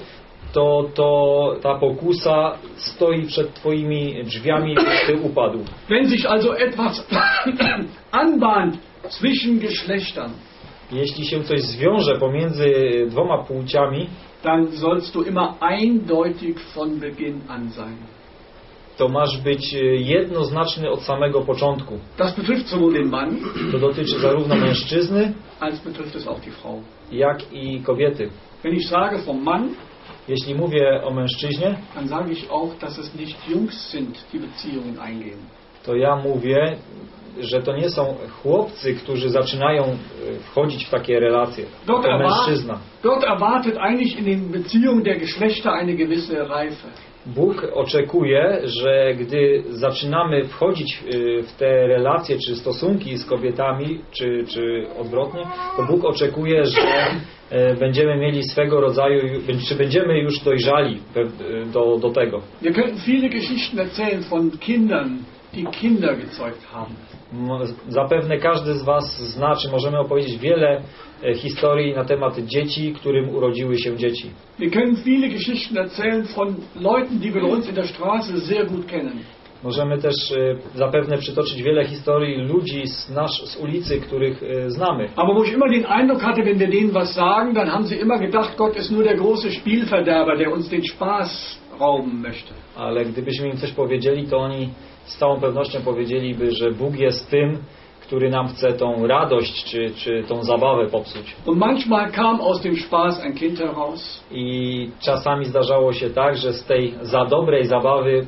to ta pokusa stoi przed twoimi drzwiami, i ty upadł. Wenn sich also etwas anbahnt zwischen Geschlechtern, Jeśli się coś zwiąże pomiędzy dwoma płciami, dann sollst du immer eindeutig von Beginn an sein. to masz być jednoznaczny od samego początku. Das betrifft sowohl den Mann, To dotyczy zarówno mężczyzny, als betrifft es auch die Frau. jak i kobiety. Wenn ich sage vom Mann, Jeśli mówię o mężczyźnie, dann sage ich auch, dass es nicht Jungs sind, die Beziehungen eingehen. to ja mówię, że to nie są chłopcy, którzy zaczynają wchodzić w takie relacje. To mężczyzna. Gott erwartet eigentlich in den Beziehungen der Geschlechter eine gewisse Reife. Bóg oczekuje, że gdy zaczynamy wchodzić w te relacje czy stosunki z kobietami, czy odwrotnie, to Bóg oczekuje, że będziemy mieli swego rodzaju, czy będziemy już dojrzali do tego. Wir könnten viele Geschichten erzählen von Kindern, die Kinder gezeugt haben. Zapewne każdy z was zna, czy możemy opowiedzieć wiele historii na temat dzieci, którym urodziły się dzieci. Wir können viele Geschichten erzählen von Leuten, die wir uns in der Straße sehr gut kennen. Możemy też zapewne przytoczyć wiele historii ludzi z ulicy, których znamy. Aber wo ich immer den Eindruck hatte, wenn wir denen was sagen, dann haben sie immer gedacht, Gott ist nur der große Spielverderber, der uns den Spaß rauben möchte. Ale gdybyśmy im coś powiedzieli, to oni z całą pewnością powiedzieliby, że Bóg jest tym, który nam chce tą radość czy tą zabawę popsuć. Und manchmal kam aus dem Spaß ein Kind heraus. I czasami zdarzało się tak, że z tej za dobrej zabawy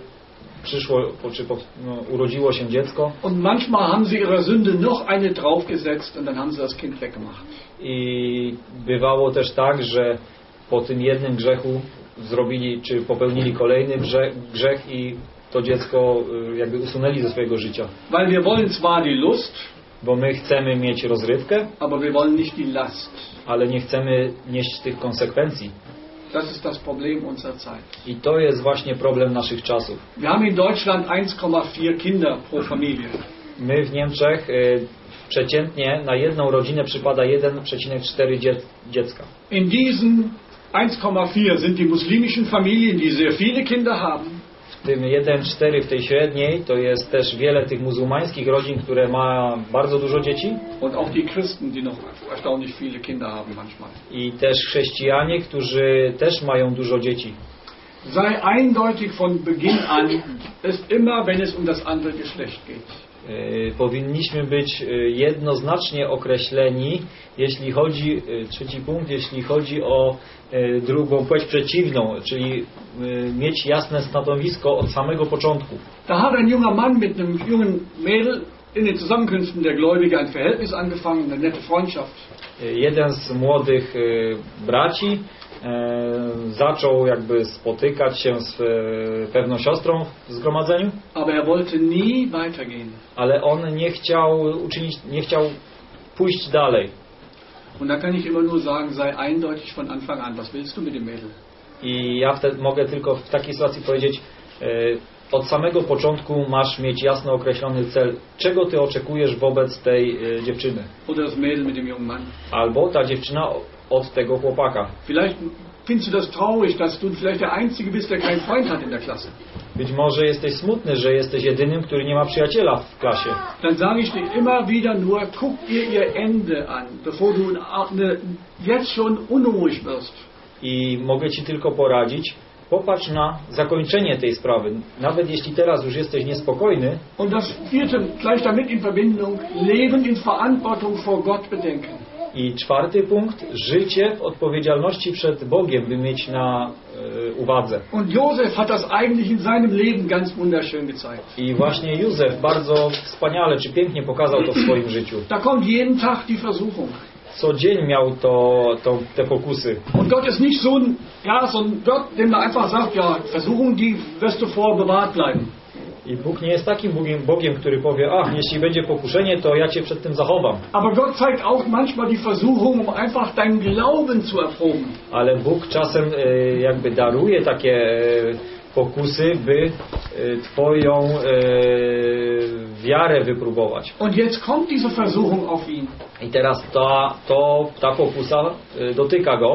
urodziło się dziecko. Und manchmal haben sie ihrer Sünde noch eine draufgesetzt und dann haben sie das Kind weggemacht. I bywało też tak, że po tym jednym grzechu zrobili, czy popełnili kolejny grzech i to dziecko jakby usunęli ze swojego życia. Weil wir wollen zwar die Lust, bo my chcemy mieć rozrywkę, aber wir wollen nicht die Last. Ale nie chcemy nieść tych konsekwencji. Das ist das Problem unserer Zeit. I to jest właśnie problem naszych czasów. Wir haben in Deutschland 1,4 Kinder pro Familie. My w Niemczech przeciętnie na jedną rodzinę przypada 1,4 dziecka. In diesen 1,4 sind die muslimischen Familien, die sehr viele Kinder haben. W w tym 1,4 w tej średniej to jest też wiele tych muzułmańskich rodzin, które ma bardzo dużo dzieci. Und auch die Christen, die noch erstaunlich viele Kinder haben manchmal. I też chrześcijanie, którzy też mają dużo dzieci. Sei eindeutig von Beginn an, ist immer, wenn es um das andere Geschlecht geht. Powinniśmy być jednoznacznie określeni, jeśli chodzi, trzeci punkt, jeśli chodzi o drugą płeć przeciwną, czyli mieć jasne stanowisko od samego początku. Da hat ein junger Mann mit einem jungen Mädel in den Zusammenkünften der Gläubige ein Verhältnis angefangen, eine nette Freundschaft. Jeden z młodych braci zaczął jakby spotykać się z pewną siostrą w zgromadzeniu, Aber er wollte nie weitergehen. ale on nie chciał pójść dalej. Und da kann ich immer nur sagen, sei eindeutig von Anfang an, was willst du mit dem Mädel? I ja wtedy mogę tylko w takiej sytuacji powiedzieć, od samego początku masz mieć jasno określony cel, czego ty oczekujesz wobec tej dziewczyny. Oder das Mädel mit dem jungen Mann. Albo ta dziewczyna od tego chłopaka. Vielleicht findest du das traurig, dass du vielleicht der Einzige bist, der keinen Freund hat in der Klasse. Być może jesteś smutny, że jesteś jedynym, który nie ma przyjaciela w klasie. Dann sage ich dir immer wieder nur, guck dir ihr Ende an, bevor du jetzt schon unruhig wirst. I mogę ci tylko poradzić, popatrz na zakończenie tej sprawy. Nawet jeśli teraz już jesteś niespokojny. Und das vierte, gleich damit in Verbindung, Leben in Verantwortung vor Gott bedenken. I czwarty punkt, życie w odpowiedzialności przed Bogiem, by mieć na uwadze. Und Josef hat das eigentlich in seinem Leben ganz wunderschön gezeigt. I właśnie Józef bardzo wspaniale czy pięknie pokazał to w swoim życiu. Da kommt jeden Tag die Versuchung. Co dzień miał te pokusy. Und Gott ist nicht so ein Gott, dem man einfach sagt, ja, Versuchung, die wirst du vor bewahrt bleiben. I Bóg nie jest takim Bogiem, który powie, jeśli będzie pokuszenie, to ja cię przed tym zachowam. Aber Gott zeigt auch manchmal die Versuchung, um einfach deinen Glauben zu erproben. Ale Bóg czasem jakby daruje takie pokusy, by twoją wiarę wypróbować. Und jetzt kommt diese Versuchung auf ihn. I teraz ta pokusa dotyka go.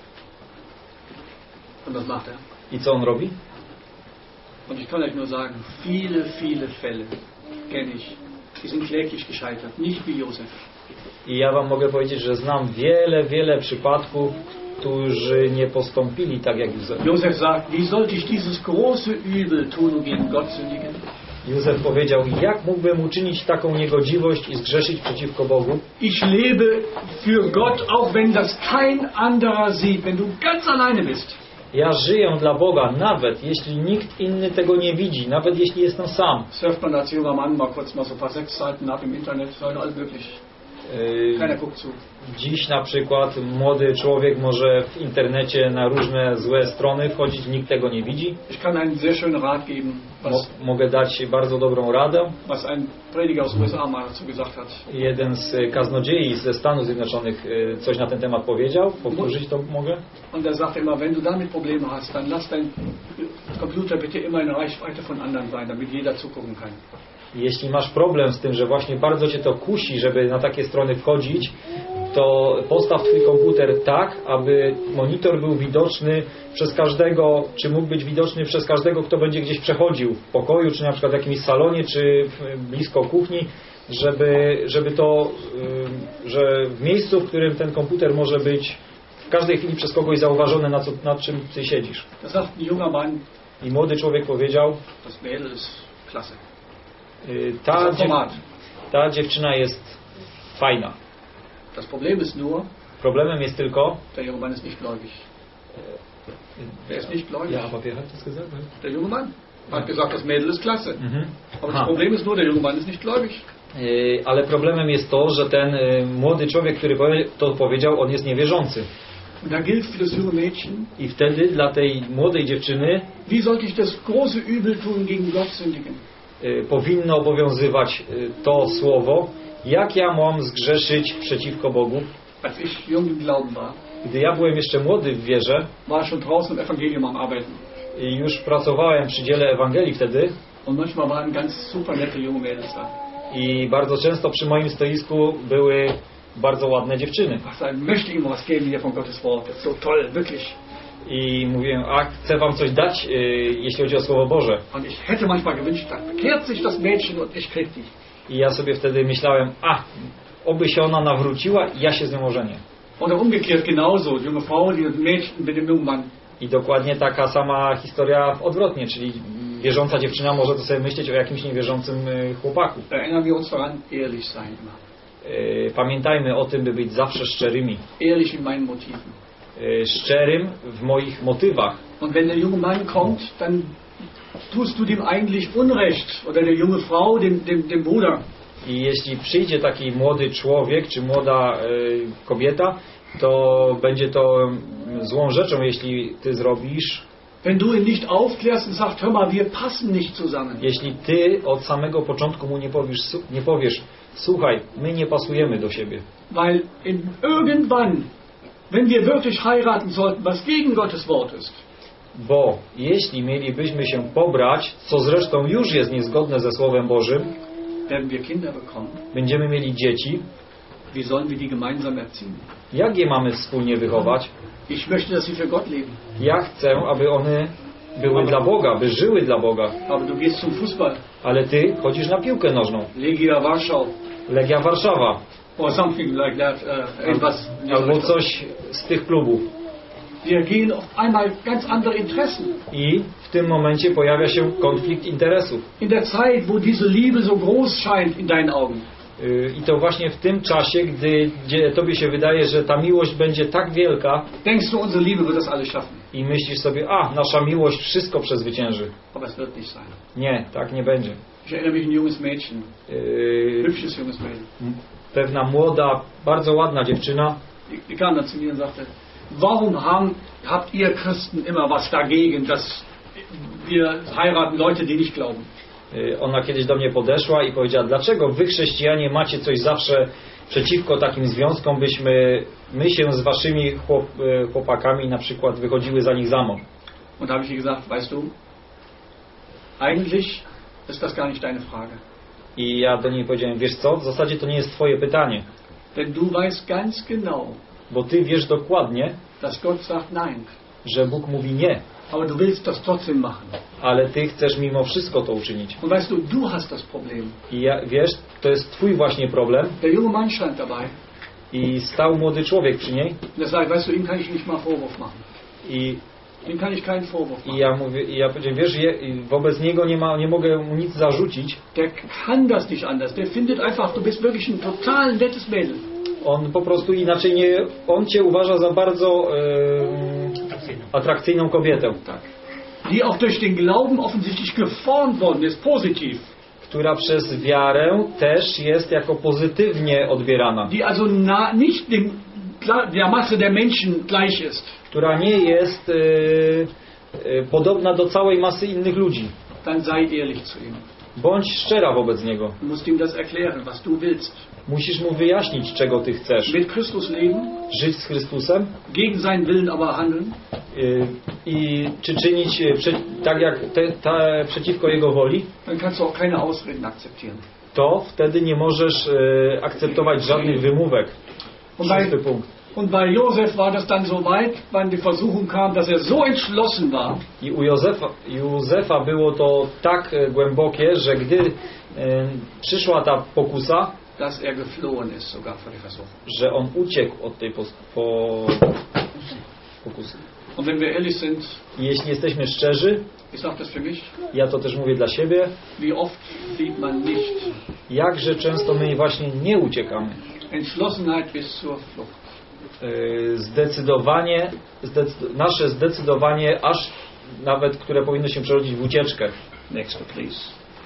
Und was macht er? I co on robi? Und ich kann euch nur sagen, viele, viele Fälle kenne ich. Die sind kläglich gescheitert, nicht wie Josef. I ja wam mogę powiedzieć, że znam wiele, wiele przypadków, którzy nie postąpili tak jak Józef. Josef sagt, wie sollte ich dieses große Übel tun und gegen Gott sündigen? Józef powiedział, jak mógłbym uczynić taką niegodziwość i zgrzeszyć przeciwko Bogu? Ich lebe für Gott, auch wenn das kein anderer sieht, wenn du ganz alleine bist. Ja żyję dla Boga, nawet jeśli nikt inny tego nie widzi, nawet jeśli jestem sam. Surft man als junger Mann mal kurz mal so ein paar Sexseiten ab im Internet, alles möglich. Keiner guckt zu. Dziś na przykład młody człowiek może w internecie na różne złe strony wchodzić, nikt tego nie widzi. Ich kann einen sehr schönen Rat geben, mogę dać bardzo dobrą radę. Was ein Prediger aus USA mal dazu gesagt hat. Jeden z kaznodziei ze Stanów Zjednoczonych coś na ten temat powiedział. Powtórzyć to mogę? Und er sagt immer, wenn du damit Probleme hast, dann lass dein Computer bitte immer in Reichweite von anderen sein, damit jeder zugucken kann. Jeśli masz problem z tym, że właśnie bardzo cię to kusi, żeby na takie strony wchodzić, to postaw twój komputer tak, aby monitor był widoczny przez każdego, czy mógł być widoczny przez każdego, kto będzie gdzieś przechodził w pokoju, czy na przykład w jakimś salonie, czy blisko kuchni, żeby to, że w miejscu, w którym ten komputer może być w każdej chwili przez kogoś zauważony, nad czym ty siedzisz. I młody człowiek powiedział, ta dziewczyna jest fajna. Das Problem ist nur, problemem jest tylko, der junge Mann ist nicht gläubig. Wer ist nicht gläubig? Ja, aber wer hat das gesagt? Der junge Mann hat gesagt, das Mädel ist klasse. Aber das Problem ist nur, der junge Mann ist nicht gläubig. Ale problemem jest to, że ten młody człowiek, który to powiedział, on jest niewierzący. Und da gilt für das junge Mädchen, i wtedy dla tej młodej dziewczyny, wie sollte ich das große Übel tun gegen Gott sündigen? Powinno obowiązywać to słowo, jak ja mam zgrzeszyć przeciwko Bogu. Als ich jung im Glauben war, gdy ja byłem jeszcze młody w wierze, war schon draußen im Evangelium am Arbeiten. I już pracowałem przy dziele Ewangelii wtedy. Und manchmal waren ganz super nette junge Mädels da. I bardzo często przy moim stoisku były bardzo ładne dziewczyny. Ach, dann möchte ich ihm was geben hier von Gottes Wort. Das ist so toll, wirklich. I mówiłem, a chcę wam coś dać, jeśli chodzi o Słowo Boże. Und ich hätte manchmal gewünscht, da bekehrt sich das Mädchen und ich krieg dich. I ja sobie wtedy myślałem, oby się ona nawróciła i ja się z nią ożenię. Oder umgekehrt genauso, die junge Frau, die Mädchen mit dem jungen Mann. I dokładnie taka sama historia odwrotnie, czyli wierząca dziewczyna może to sobie myśleć o jakimś niewierzącym chłopaku. Erinnern wir uns daran, ehrlich sein immer. Pamiętajmy o tym, by być zawsze szczerymi. Ehrlich in meinen Motiven. Szczerym w moich motywach. Und wenn der junge Mann kommt, dann tust du dem eigentlich Unrecht. Oder der junge Frau, dem Bruder. I jeśli przyjdzie taki młody człowiek, czy młoda kobieta, to będzie to złą rzeczą, jeśli ty zrobisz. Wenn du ihn nicht aufklärst und sagst, hör mal, wir passen nicht zusammen. Jeśli ty od samego początku mu nie powiesz, słuchaj, my nie pasujemy do siebie. Weil irgendwann, wenn wir wirklich heiraten sollten, was gegen Gottes Wort ist. Bo jeśli mielibyśmy się pobrać, co zresztą już jest niezgodne ze Słowem Bożym, werden wir Kinder bekommen. Będziemy mieli dzieci. Wie sollen wir die gemeinsam erziehen? Jak je mamy wspólnie wychować? Ich möchte, dass sie für Gott leben. Ja chcę, aby one były dla Boga, by żyły dla Boga. Aber du gehst zum Fußball. Ale ty chodzisz na piłkę nożną. Legia Warschau. Legia Warszawa. Or something like that. Albo coś z tych klubów. Wir gehen auf einmal ganz andere Interessen. I w tym momencie pojawia się konflikt interesów. In der Zeit, wo diese Liebe so groß scheint in deinen Augen. I to właśnie w tym czasie, gdzie tobie się wydaje, że ta miłość będzie tak wielka. Denkst du, unsere Liebe wird das alles schaffen? I myślisz sobie, nasza miłość wszystko przezwycięży. Aber es wird nicht sein. Nie, tak nie będzie. Ich erinnere mich an ein junges Mädchen. Hübsches junges Mädchen. Pewna młoda, bardzo ładna dziewczyna. Die kam dann zu mir und sagte, warum habt ihr Christen immer was dagegen, dass wir heiraten Leute, die nicht glauben? Ona kiedyś do mnie podeszła i powiedziała, dlaczego wy chrześcijanie macie coś zawsze przeciwko takim związkom, byśmy my się z waszymi chłopakami na przykład wychodziły za nich za mąż. Und da habe ich ihr gesagt, weißt du, eigentlich ist das gar nicht deine Frage. I ja do niej powiedziałem, wiesz co, w zasadzie to nie jest twoje pytanie. Denn du weißt ganz genau, bo ty wiesz dokładnie, dass Gott sagt nein. Że Bóg mówi nie. Aber du willst das trotzdem machen. Ale ty chcesz mimo wszystko to uczynić. Und weißt du hast das Problem. I wiesz, to jest twój właśnie problem. Der junge Mann stand dabei. I stał młody człowiek przy niej. Und er sagt, weißt du, ihm kann ich nicht mal Vorwurf machen. Ihm kann ich keinen Vorwurf machen. I ja powiedziałem, wiesz, wobec niego nie mogę mu nic zarzucić. Der kann das nicht anders. Der findet einfach, du bist wirklich ein total nettes Mädel. On po prostu inaczej nie, on cię uważa za bardzo atrakcyjną kobietę. Tak. Die auch durch den Glauben offensichtlich geformt worden ist, positiv. Która przez wiarę też jest jako pozytywnie odbierana. Die also nicht der Masse der Menschen gleich ist. Która nie jest podobna do całej masy innych ludzi. Dann sei ehrlich zu ihm. Bądź szczera wobec niego. Du musst ihm das erklären, was du willst. Musisz mu wyjaśnić, czego ty chcesz. Mit Christus leben, żyć z Chrystusem, gegen seinen Willen aber handeln. I czy czynić tak jak przeciwko jego woli. Dann kannst du auch keine Ausreden akzeptieren. To wtedy nie możesz akceptować żadnych wymówek. Szósty punkt. Und bei Josef war das dann so weit, wann die Versuchung kam, dass er so entschlossen war. I u Józefa było to tak głębokie, że gdy przyszła ta pokusa, dass er geflohen ist sogar vor der Versuchung. Że on uciekł od tej pokusy. Und wenn wir ehrlich sind, jeśli jesteśmy szczerzy, ich sage das für mich, ja to też mówię dla siebie, wie oft flieht man nicht. Jakże często my właśnie nie uciekamy. Entschlossenheit bis zur Flucht. Nasze zdecydowanie, aż nawet, które powinno się przerodzić w ucieczkę. Next, please.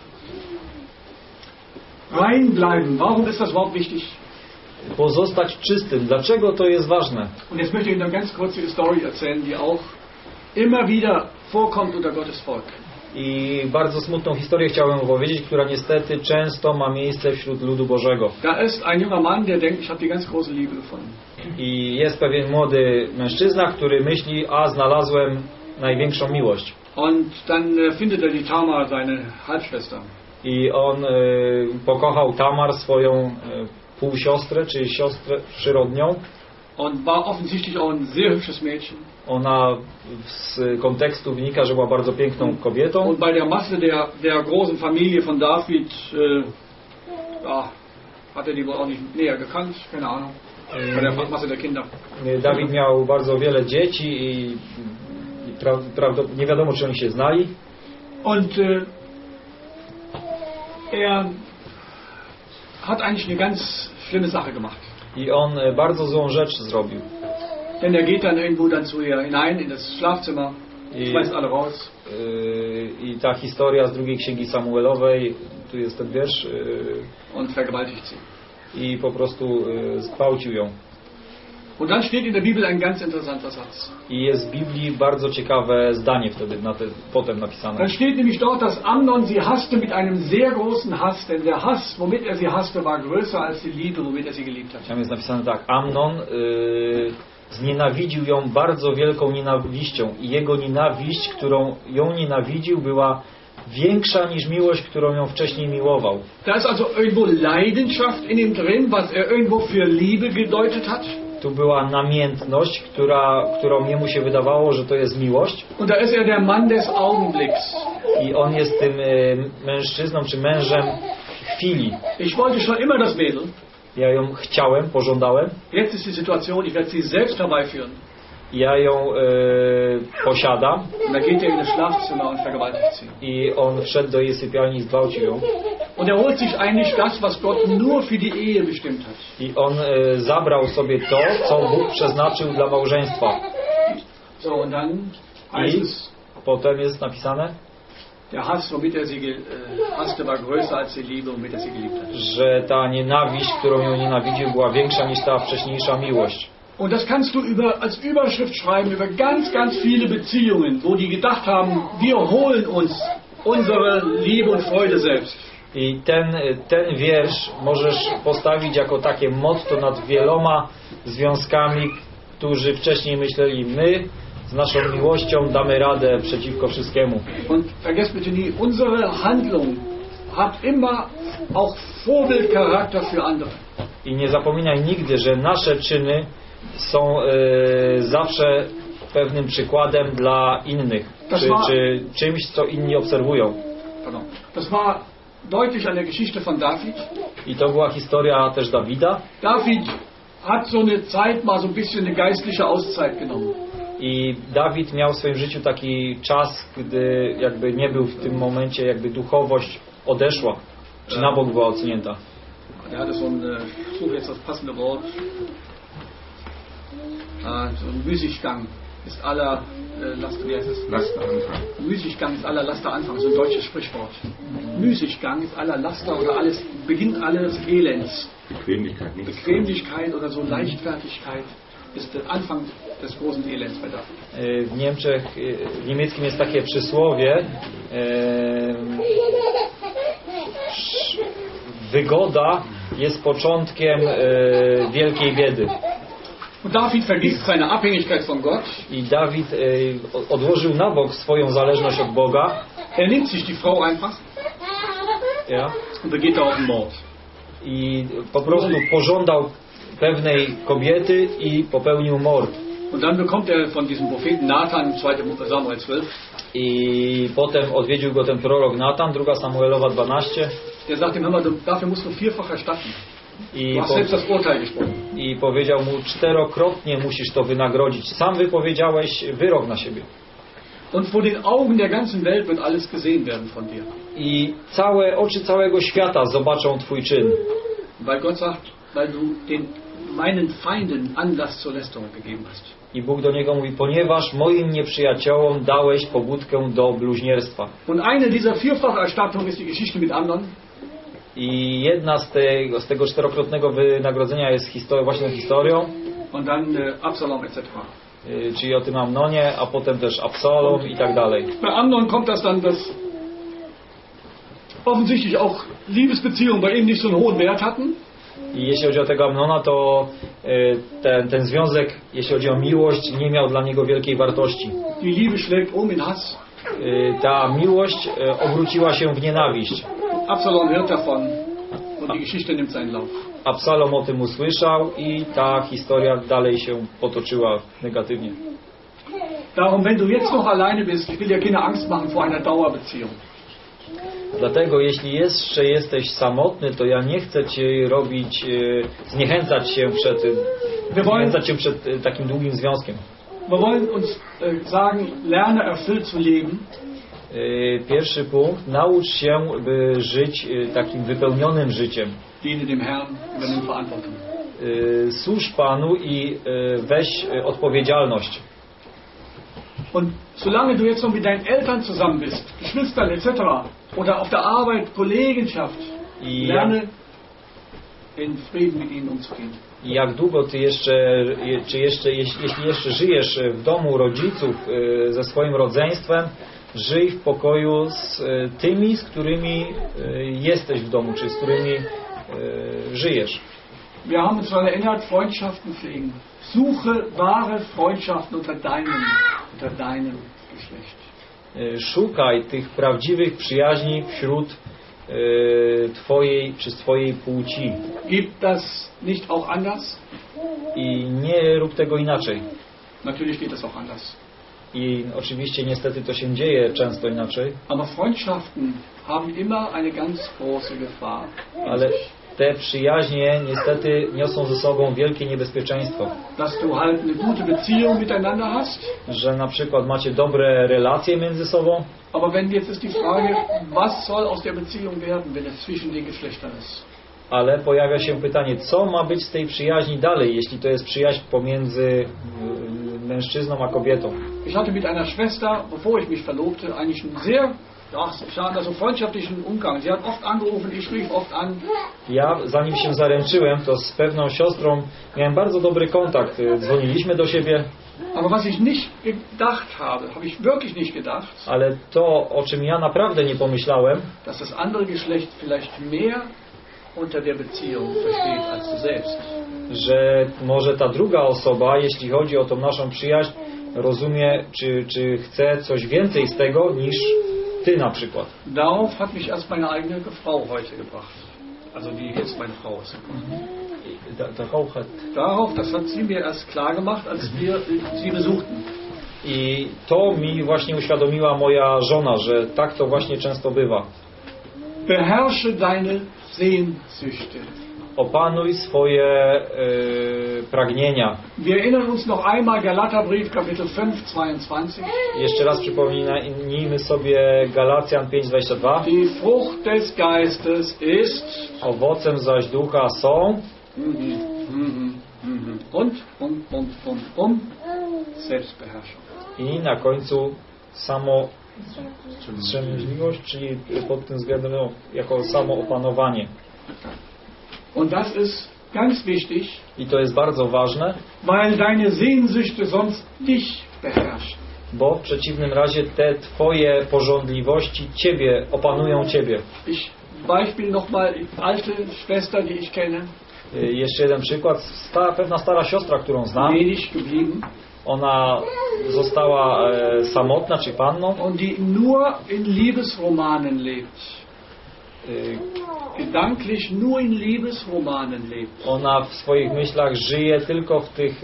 Reinbleiben. Warum ist das überhaupt wichtig? Pozostać czystym. Dlaczego to jest ważne? Und jetzt möchte ich eine ganz kurze Story erzählen, die auch immer wieder vorkommt unter Gottes Volk. I bardzo smutną historię chciałem opowiedzieć, która niestety często ma miejsce wśród ludu Bożego. Da ist ein junger Mann, der denkt, ich habe die ganz große Liebe gefunden. I jest pewien młody mężczyzna, który myśli, znalazłem największą miłość. Und dann findet er die Tamar, seine Halbschwester. I on pokochał Tamar, swoją półsiostrę, czy siostrę przyrodnią. und war offensichtlich auch ein sehr hübsches Mädchen. Ona z kontekstu wynika, że była bardzo piękną kobietą. Und bei der Masse der großen Familie von David, ja, hat die wohl auch nicht näher gekannt, keine Ahnung. Bei der Masse der Kinder. Dawid miał bardzo wiele dzieci i nie wiadomo, czy oni się znali. Und er hat eigentlich eine ganz schlimme Sache gemacht. I on bardzo złą rzecz zrobił. Denn er geht dann irgendwo dann zu ihr hinein in das Schlafzimmer, schmeißt alle raus. I ta historia z drugiej księgi Samuelowej, tu jest ten wiersz. Und vergewaltigt sie. I po prostu zgwałcił ją. Und dann steht in der Bibel ein ganz interessanter Satz. I jest w Biblii bardzo ciekawe zdanie wtedy potem napisane. Dann steht nämlich dort, dass Amnon sie hasste mit einem sehr großen Hass, denn der Hass, womit er sie hasste, war größer als die Liebe, womit er sie geliebt hat. Tam jest napisane tak: Amnon znienawidził ją bardzo wielką nienawiścią i jego nienawiść, którą ją nienawidził, była większa niż miłość, którą ją wcześniej miłował. Da ist also irgendwo Leidenschaft in ihm drin, was er irgendwo für Liebe gedeutet hat. Tu była namiętność, którą jemu się wydawało, że to jest miłość. Und da ist er der Mann des Augenblicks. I on jest tym mężczyzną czy mężem chwili. Ich wollte schon immer das Mädel. Ja ją chciałem, pożądałem. Jetzt ist die Situation, ich werde sie selbst herbeiführen. Ja ją posiadam. Und da geht er in das Schlafzimmer und vergewaltigt sie. I on wszedł do jej sypialni i zgwałcił ją. Und er holt sich eigentlich das, was Gott nur für die Ehe bestimmt hat. I on zabrał sobie to, co Bóg przeznaczył dla małżeństwa. So, und dann heißt es, potem jest napisane, der Hass, womit er sie hasste, war größer als die Liebe, womit er sie geliebt hat. Że ta nienawiść, którą ją nienawidził, była większa niż ta wcześniejsza miłość. Und das kannst du als Überschrift schreiben über ganz, ganz viele Beziehungen, wo die gedacht haben, wir holen uns unsere Liebe und Freude selbst. I ten wiersz możesz postawić jako takie motto nad wieloma związkami, którzy wcześniej myśleli, my z naszą miłością damy radę przeciwko wszystkiemu. Und vergesst bitte nie, unsere Handlung hat immer auch Vorbildcharakter für andere. I nie zapominaj nigdy, że nasze czyny są zawsze pewnym przykładem dla innych, czy czymś, co inni obserwują. Pardon. Das war deutlich an der Geschichte von David. I to była historia też Dawida. David hat so eine Zeit mal so ein bisschen eine geistliche Auszeit genommen. I Dawid miał w swoim życiu taki czas, gdy jakby nie był w tym momencie, jakby duchowość odeszła, czy na bok była odsunięta. Er hatte so ein, ich suche jetzt das passende Wort, so ein Müßiggang ist aller Lasteranfang. Müßiggang ist aller Laster Anfang, so ein deutsches Sprichwort. Müßiggang ist aller Laster oder Beginn alles Elends. Bequemlichkeit oder so Leichtfertigkeit ist der Anfang des großen Elends bei David. W Niemczech, w niemieckim jest takie przysłowie, wygoda jest początkiem wielkiej biedy. Und David vergisst seine Abhängigkeit von Gott. I Dawid odłożył na bok swoją zależność od Boga. Er nimmt sich die Frau einfach. Ja. Und begeht darauf Mord. I po prostu pożądał pewnej kobiety i popełnił mord. Und dann bekommt er von diesem Propheten Nathan, 2. Samuel 12. I potem odwiedził go ten prorok Natan, 2 Samuelowa 12. Der sagt ihm, hör mal, dafür musst du vierfach erstatten. Du hast selbst das Urteil gesprochen. I powiedział mu, 4-krotnie musisz to wynagrodzić. Sam wypowiedziałeś wyrok na siebie. Und vor den Augen der ganzen Welt wird alles gesehen werden von dir. I oczy całego świata zobaczą twój czyn. Weil Gott sagt, weil du meinen Feinden Anlass zur Lästerung gegeben hast. I Bóg do niego mówi, ponieważ moim nieprzyjaciołom dałeś pobudkę do bluźnierstwa. Und eine dieser Vierfacherstattung ist die Geschichte mit Amnon. I jedna z tego 4-krotnego wynagrodzenia jest właśnie historią. Und dann Absalom etc. Czyli o tym Amnonie, a potem też Absalom i tak dalej. Bei Amnon kommt das dann, dass offensichtlich auch Liebesbeziehungen bei ihm nicht so einen hohen Wert hatten. I jeśli chodzi o tego Amnona, to ten związek, jeśli chodzi o miłość, nie miał dla niego wielkiej wartości. Die Liebe schlägt in Hass. Ta miłość obróciła się w nienawiść. Absalom hört davon und die Geschichte nimmt seinen Lauf. Absalom o tym usłyszał i ta historia dalej się potoczyła negatywnie. Darum, wenn du jetzt noch alleine bist, ich will dir keine Angst machen vor einer Dauerbeziehung. Dlatego jeśli jeszcze jesteś samotny, to ja nie chcę Cię robić, zniechęcać się przed takim długim związkiem. Wir wollen uns sagen, lerne erfüllt zu leben. Pierwszy punkt, naucz się, by żyć takim wypełnionym życiem. Diene dem Herrn, übernimm Verantwortung. Służ Panu i weź odpowiedzialność. Und solange du jetzt noch mit deinen Eltern zusammen bist, Geschwistern etc. oder auf der Arbeit, Kollegenschaft, lerne in Frieden mit ihnen umzugehen. I jak długo ty jeśli jeszcze żyjesz w domu rodziców ze swoim rodzeństwem, żyj w pokoju z tymi, z którymi jesteś w domu, czy z którymi żyjesz. Wir haben uns daran erinnert, Freundschaften pflegen. Suche wahre Freundschaften unter deinem Geschlecht. Szukaj tych prawdziwych przyjaźni wśród twojej płci. Gibt das nicht auch anders? I nie rób tego inaczej. Natürlich geht das auch anders. I oczywiście niestety to się dzieje często inaczej. Aber Freundschaften haben immer eine ganz große Gefahr. Ale te przyjaźnie niestety niosą ze sobą wielkie niebezpieczeństwo. Dass du halt eine gute Beziehung miteinander hast. Że na przykład macie dobre relacje między sobą. Aber wenn jetzt ist die Frage, was soll aus der Beziehung werden, wenn es zwischen den Geschlechtern ist? Ale pojawia się pytanie, co ma być z tej przyjaźni dalej, jeśli to jest przyjaźń pomiędzy mężczyzną a kobietą. Ich hatte mit einer Schwester, bevor ich mich verlobte, eigentlich einen sehr freundschaftlichen Umgang. Sie hat oft angerufen, ich rief oft an. Ja, zanim się zaręczyłem, to z pewną siostrą miałem bardzo dobry kontakt. Dzwoniliśmy do siebie. Aber was ich nicht gedacht habe ich wirklich nicht gedacht. Ale to, o czym ja naprawdę nie pomyślałem, dass das andere Geschlecht vielleicht mehr unter der Beziehung versteht als du selbst. Że może ta druga osoba, jeśli chodzi o tą naszą przyjaźń, rozumie, czy chce coś więcej z tego niż ty na przykład. Darauf hat mich erst meine eigene Frau heute gebracht. Also die jetzt meine Frau ist. Darauf, das hat sie mir erst klar gemacht, als wir sie besuchten. I to mi właśnie uświadomiła moja żona, że tak to właśnie często bywa. Beherrsche deine Sehnsüchte. Opanuj swoje pragnienia. Wir erinnern uns noch einmal Galaterbrief Kapitel 5, 22. Jeszcze raz przypomnijmy sobie Galacjan 5:22. Die Frucht des Geistes ist. Owocem zaś ducha są. Und Selbstbeherrschung. I na końcu wstrzemięźliwość, czyli pod tym względem jako samoopanowanie. Und das ist ganz wichtig. I to jest bardzo ważne, weil deine Sehnsüchte sonst dich beherrschen. Bo w przeciwnym razie te twoje pożądliwości opanują ciebie. Beispiel nochmal, alte Schwester, die ich kenne. Jeszcze jeden przykład. Pewna stara siostra, którą znam. Wenig geblieben. Ona została samotna, czy panną. Und die nur in Liebesromanen lebt. Gedanklich nur in Liebesromanen lebt. Ona w swoich myślach żyje tylko w tych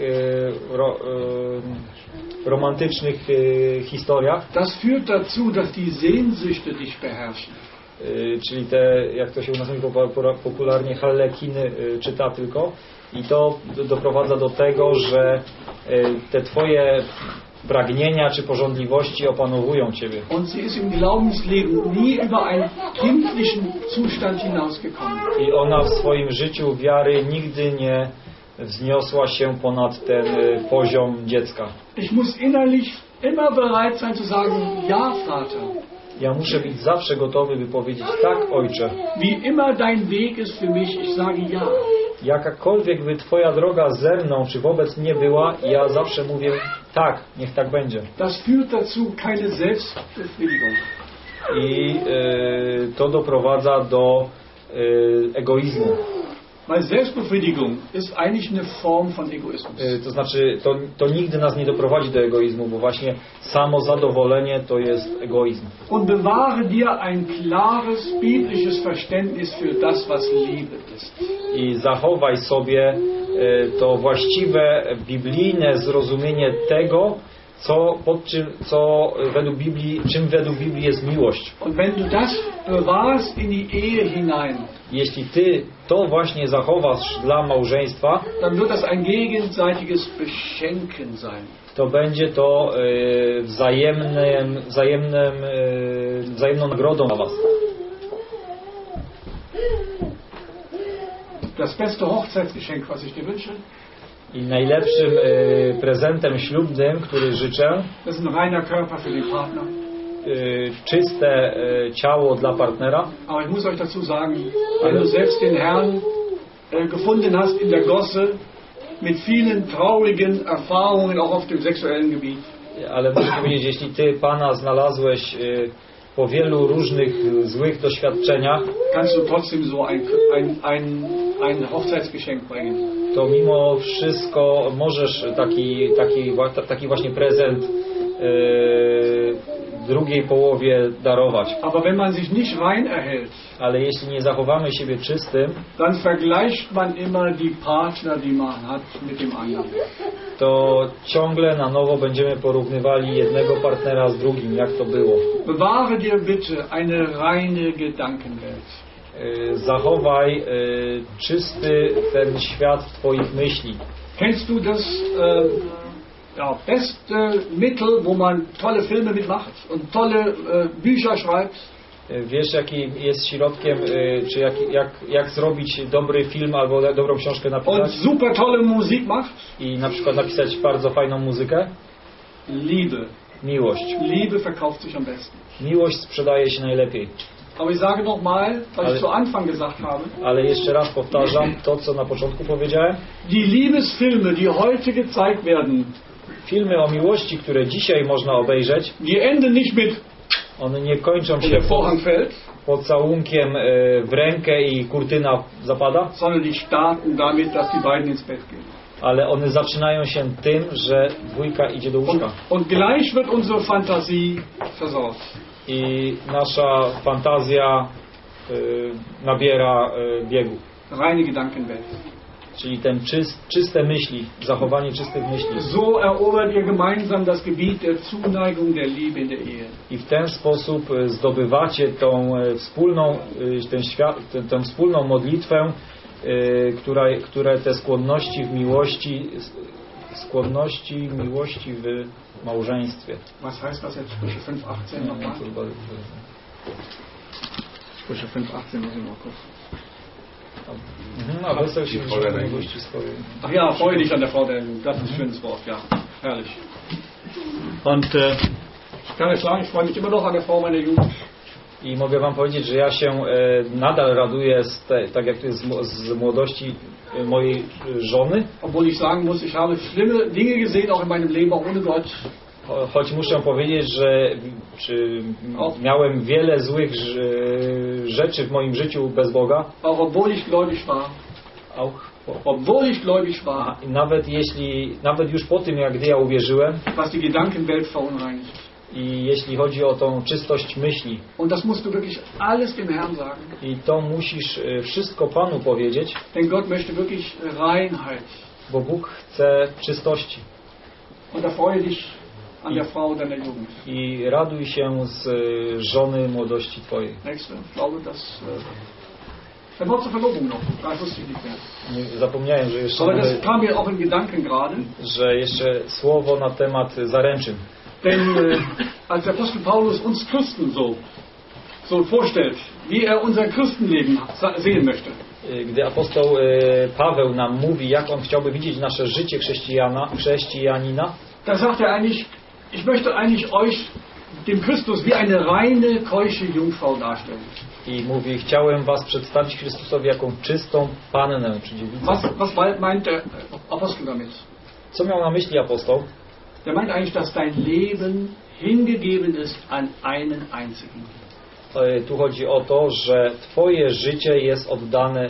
romantycznych historiach. Das führt dazu, dass die Sehnsüchte dich beherrschen. Czyli te, jak to się u nas mówi popularnie, harlekiny czyta tylko. I to doprowadza do tego, że te twoje pragnienia czy pożądliwości opanowują ciebie. Und sie ist im Glaubensleben nie über einen kindlichen Zustand hinausgekommen. I ona w swoim życiu wiary nigdy nie wzniosła się ponad ten poziom dziecka. Ich muss innerlich immer bereit sein zu sagen, ja, Vater. Ja muszę być zawsze gotowy, by powiedzieć tak, Ojcze. Wie immer dein Weg ist für mich, ich sage ja. Jakakolwiek by twoja droga ze mną czy wobec mnie była, ja zawsze mówię tak, niech tak będzie. Das führt dazu keine Selbstbefriedigung. I to doprowadza do egoizmu. Weil Selbstbefriedigung ist eigentlich eine Form von Egoismus. To znaczy, to nigdy nas nie doprowadzi do egoizmu, bo właśnie samo zadowolenie to jest egoizm. Und bewahre dir ein klares biblisches Verständnis für das, was Liebe ist. i zachowaj sobie to właściwe biblijne zrozumienie tego, czym według Biblii jest miłość. Und wenn du das bewahrst in die Ehe hinein, jeśli ty to właśnie zachowasz dla małżeństwa, dann wird das ein gegenseitiges Beschenken sein. To będzie to wzajemną nagrodą dla was. Das beste Hochzeitsgeschenk, was ich dir wünsche, I najlepszym prezentem ślubnym, który życzę, das ist ein reiner Körper für den Partner. Czyste ciało dla partnera. Aber ich muss euch dazu sagen, wenn du selbst den Herrn gefunden hast in der Gosse, mit vielen traurigen Erfahrungen auch auf dem sexuellen Gebiet. Ale muszę powiedzieć, jeśli ty Pana znalazłeś po wielu różnych złych doświadczeniach, kannst du trotzdem so ein Hochzeitsgeschenk bringen. To mimo wszystko możesz taki właśnie prezent drugiej połowie darować. Aber wenn man sich nicht rein erhält, ale jeśli nie zachowamy siebie czystym, dann vergleicht man immer die Partner, die man hat, mit dem anderen. To ciągle na nowo będziemy porównywali jednego partnera z drugim, jak to było. Bewahre dir bitte eine reine Gedankenwelt. Zachowaj czysty ten świat twoich myśli. Kennst du das beste Mittel, wo man tolle Filme mitmacht und tolle Bücher schreibt? Wiesz, jaki jest środkiem, czy jak zrobić dobry film albo dobrą książkę napisać? Und super tolle Musik macht? I na przykład napisać bardzo fajną muzykę? Liebe. Miłość. Liebe verkauft sich am besten. Miłość sprzedaje się najlepiej. Aber ich sage nochmal, was ich zu Anfang gesagt habe. Ale jeszcze raz powtarzam to, co na początku powiedziałem. Die Liebesfilme, die heute gezeigt werden, filmy o miłości, które dzisiaj można obejrzeć, die enden nicht mit one nie kończą się pocałunkiem w rękę i kurtyna zapada, sondern die starten damit, dass die beiden ins Bett gehen. Ale one zaczynają się tym, że dwójka idzie do łóżka. Und gleich wird unsere Fantasie versorgt. I nasza fantazja nabiera biegu. Reine Gedankenwelt. Czyli ten czyste myśli, zachowanie czystych myśli. So erobert ihr gemeinsam das Gebiet der Zuneigung, der Liebe in der Ehe. I w ten sposób zdobywacie tą wspólną modlitwę, które te skłonności miłości w małżeństwie. Was heißt das jetzt? Sprüche 5:18 nochmal? Sprüche 5:18 muss ich mal kurz. Ach ja, freu dich an der Frau der Jugend. Das ist ein schönes Wort, ja. Herrlich. Und ich kann jetzt sagen, ich freue mich immer noch an der Frau meiner Jugend. I mogę wam powiedzieć, że ja się nadal raduję tak jak to jest z młodości mojej żony. Obwohl ich sagen muss, ich habe schlimme Dinge gesehen, auch in meinem Leben, auch ohne Gott. Choć muszę powiedzieć, że miałem wiele złych rzeczy w moim życiu bez Boga. Auch obwohl ich gläubig war. Obwohl ich gläubig war. Nawet już po tym, gdy ja uwierzyłem. Was die Gedankenwelt verunreinigt. I jeśli chodzi o tą czystość myśli. Und das musst du wirklich alles dem Herrn sagen. I to musisz wszystko Panu powiedzieć. Denn Gott möchte wirklich Reinheit. Bo Bóg chce czystości. Und erfreue dich an der Frau deiner Jugend. I raduj się z żony młodości twojej. Nächste. Ich glaube, das ein Wort zur Verlobung noch. Das wusste ich nicht mehr. Zapomniałem, że jeszcze Aber das kam mir auch in Gedanken gerade. Że jeszcze słowo na temat zaręczyn. Denn als der Apostel Paulus uns Christen so vorstellt, wie er unser Christenleben sehen möchte. Gdy apostoł Paweł nam mówi, jak on chciałby widzieć nasze życie chrześcijanina, da sagt er eigentlich, ich möchte eigentlich euch dem Christus wie eine reine, keusche Jungfrau darstellen. I mówi, chciałem was przedstawić Chrystusowi jako czystą pannę, czy dziewicę. Was meint der Apostel damit? Co miał na myśli apostoł? Der meint eigentlich, dass dein Leben hingegeben ist an einen einzigen. Tu chodzi o to, że twoje życie jest oddane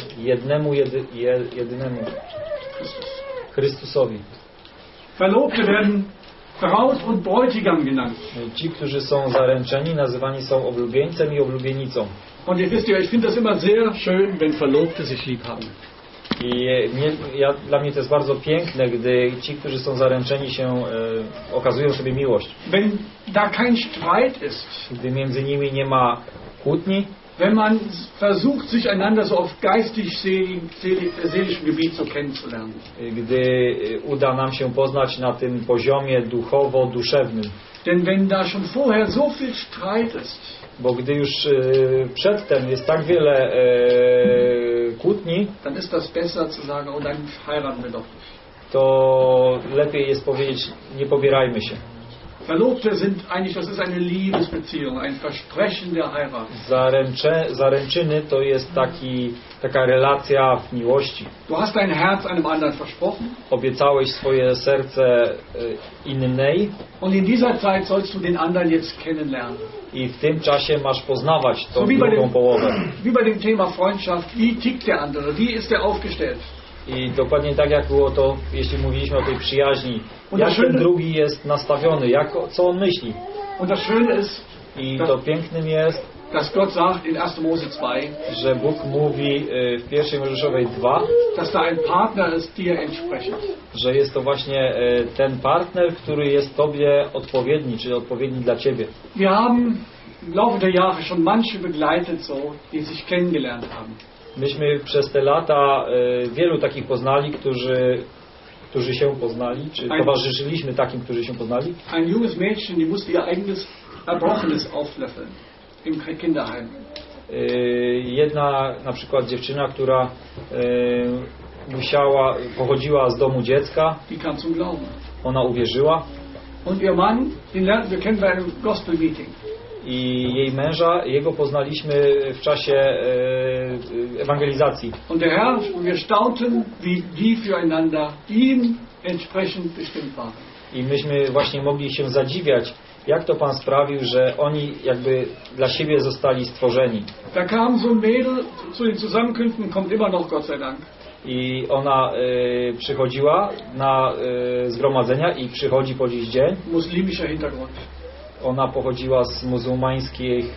jedynemu Chrystusowi. Verlobte werden Braut und Bräutigam genannt. Ci, którzy są zaręczeni, nazywani są oblubieńcem i oblubienicą. Und ihr wisst ja, ich finde das immer sehr schön, wenn Verlobte sich lieb haben. I dla mnie to jest bardzo piękne, gdy ci, którzy są zaręczeni się okazują sobie miłość. Wenn da kein Streit ist, Gdy między nimi nie ma kłótni, wenn man versucht, sich einander so auf geistig-seelischem Gebiet so kennenzulernen. Gdy uda nam się poznać na tym poziomie duchowo-duszewnym. Denn wenn da schon vorher so viel Streit ist, Bo gdy już przedtem jest tak wiele kłótni, dann ist das besser zu sagen, oh, dann heiraten wir doch nicht. to lepiej jest powiedzieć, nie pobierajmy się. Verlobte sind eigentlich, das ist eine Liebesbeziehung, ein Versprechen der Heirat. Zaręczyny to jest taka relacja w miłości. Du hast dein Herz einem anderen versprochen. Obiecałeś swoje serce innej Und in dieser Zeit sollst du den anderen jetzt kennenlernen. i w tym czasie masz poznawać tą So wie bei drugą połowę. wie bei dem Thema Freundschaft, wie tickt der andere, wie ist er aufgestellt? I dokładnie tak jak było to, jeśli mówiliśmy o tej przyjaźni, jak ten drugi jest nastawiony, co on myśli. Und das Schöne ist, I to pięknym jest, dass Gott sagt in 1. Mose 2, że Bóg mówi w 1 Mojżeszowej 2, dass da ein Partner ist dir entsprechend. że jest to właśnie ten partner, który jest Tobie odpowiedni, czyli odpowiedni dla Ciebie. Wir haben im Laufe der Jahre schon manche begleitet, so, die sich kennengelernt haben. Myśmy przez te lata wielu takich poznali, którzy się poznali, czy towarzyszyliśmy takim, którzy się poznali. Ein junges Mädchen, die musste ihr eigenes Erbrochenes auflöffeln im Kinderheim. Jedna na przykład dziewczyna, która pochodziła z domu dziecka, Die kam zum Glauben. ona uwierzyła. Und ihr Mann, den lernten wir kennen bei einem Gospel Meeting. I jej męża, jego poznaliśmy w czasie ewangelizacji. Und der Herr, wir staunten, wie die füreinander ihm entsprechend bestimmt waren. I myśmy właśnie mogli się zadziwiać, jak to Pan sprawił, że oni jakby dla siebie zostali stworzeni. Da kam so ein Mädel zu den Zusammenkünften, kommt immer noch, Gott sei Dank. I ona przychodziła na zgromadzenia i przychodzi po dziś dzień. Muslimischer Hintergrund. Ona pochodziła z muzułmańskich,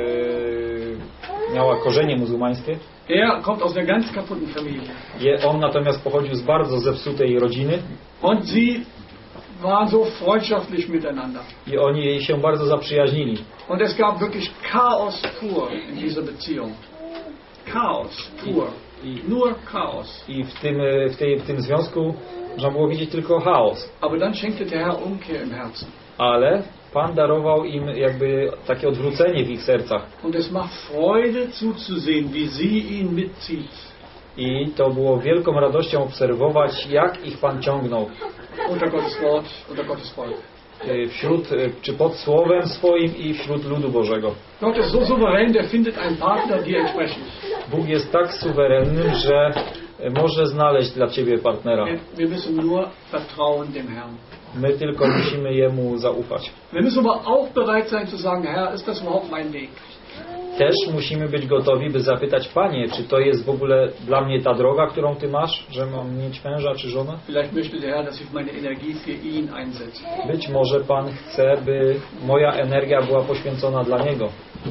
miała korzenie muzułmańskie. Er kommt aus einer ganz kaputten Familie. On natomiast pochodził z bardzo zepsutej rodziny. Und sie waren so freundschaftlich miteinander. I oni się bardzo zaprzyjaźnili. Und es gab wirklich Chaos pur in dieser Beziehung. Chaos pur. Nur Chaos. I w tym związku można było widzieć tylko chaos. Aber dann schenkte der Herr Umkehr im Herzen. Ale Pan darował im jakby takie odwrócenie w ich sercach. Und es macht Freude zuzusehen, wie sie ihn mitzieht. I to było wielką radością obserwować, jak ich Pan ciągnął. Unter Gottes Wort, unter Gottes Volk. Czy pod słowem swoim i wśród ludu Bożego. Gott ist so souverän, der findet einen Partner dir entsprechend. Bóg jest tak suwerenny, że może znaleźć dla Ciebie partnera. Wir müssen nur vertrauen dem Herrn. My tylko musimy Jemu zaufać. Wir müssen aber auch bereit sein zu sagen, Herr, ist das überhaupt mein Weg? Też musimy być gotowi, by zapytać, Panie, czy to jest w ogóle dla mnie ta droga, którą Ty masz, że mam mieć męża czy żonę? Vielleicht möchte der Herr, dass ich meine Energie für ihn einsetze. Być może Pan chce, by moja energia była poświęcona dla Niego.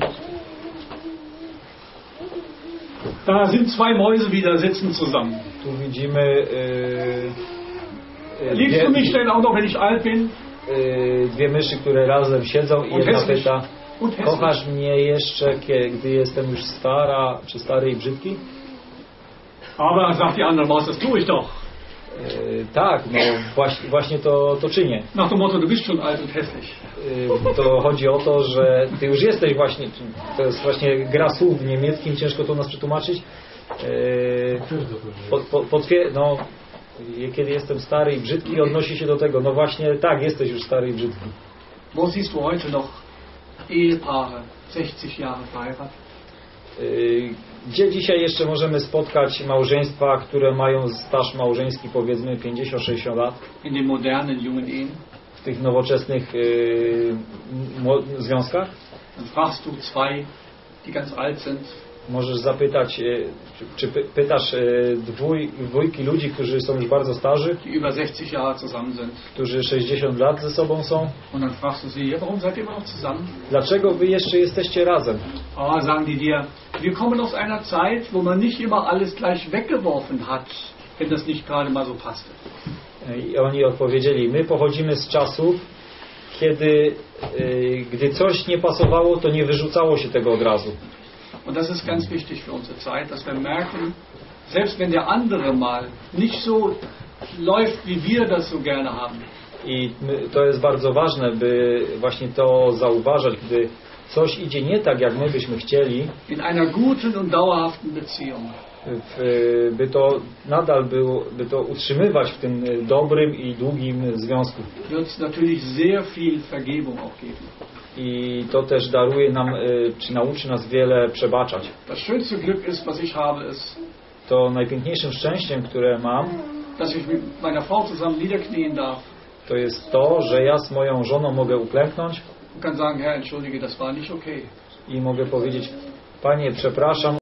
Da sind zwei Mäuse wieder sitzen zusammen. Tu widzimy Liebst du mich denn auch noch, wenn ich alt bin? Dwie myszy, które razem siedzą i jedna pyta, kochasz mnie jeszcze, gdy jestem już stara, czy stary i brzydki? Aber, sagt die andere Maus, das tue ich doch. Tak, no właśnie to czynię. Nach dem Motto, du bist schon alt und hässlich. To chodzi o to, że ty już jesteś właśnie, to jest właśnie gra słów w niemieckim, ciężko to u nas przetłumaczyć. No, kiedy jestem stary i brzydki, odnosi się do tego, no właśnie tak, jesteś już stary i brzydki. Wo siehst du heute noch Ehepaare, 60 Jahre verheiratet? Gdzie dzisiaj jeszcze możemy spotkać małżeństwa, które mają staż małżeński powiedzmy 50-60 lat? In den modernen jungen Ehen? W tych nowoczesnych związkach? Dann fragst du zwei, die ganz alt sind, Możesz zapytać, czy pytasz dwójki ludzi, którzy są już bardzo starzy, die über 60 Jahre zusammen sind. którzy 60 lat ze sobą są. Und dann fragst du sie, ja, warum seid ihr immer noch zusammen? Dlaczego wy jeszcze jesteście razem? Ah, sagen die dir, wir kommen aus einer Zeit, wo man nicht immer alles gleich weggeworfen hat, wenn das nicht gerade mal so passte. I oni odpowiedzieli, my pochodzimy z czasów, kiedy gdy coś nie pasowało, to nie wyrzucało się tego od razu. Und das ist ganz wichtig für unsere Zeit, dass wir merken, selbst wenn der andere mal nicht so läuft, wie wir das so gerne haben. I to jest bardzo ważne, by właśnie to zauważać, gdy coś idzie nie tak, jak my byśmy chcieli, in einer guten und dauerhaften Beziehung. By to nadal było, by to utrzymywać w tym dobrym i długim związku. Wird es natürlich sehr viel Vergebung auch geben. I to też daruje nam, czy nauczy nas wiele przebaczać. Das schönste Glück ist, was ich habe, ist, To najpiękniejszym szczęściem, które mam, dass ich mit meiner Frau zusammen niederknien darf to jest to, że ja z moją żoną mogę uklęknąć und kann sagen, Herr, entschuldige, das war nicht okay. i mogę powiedzieć, Panie, przepraszam,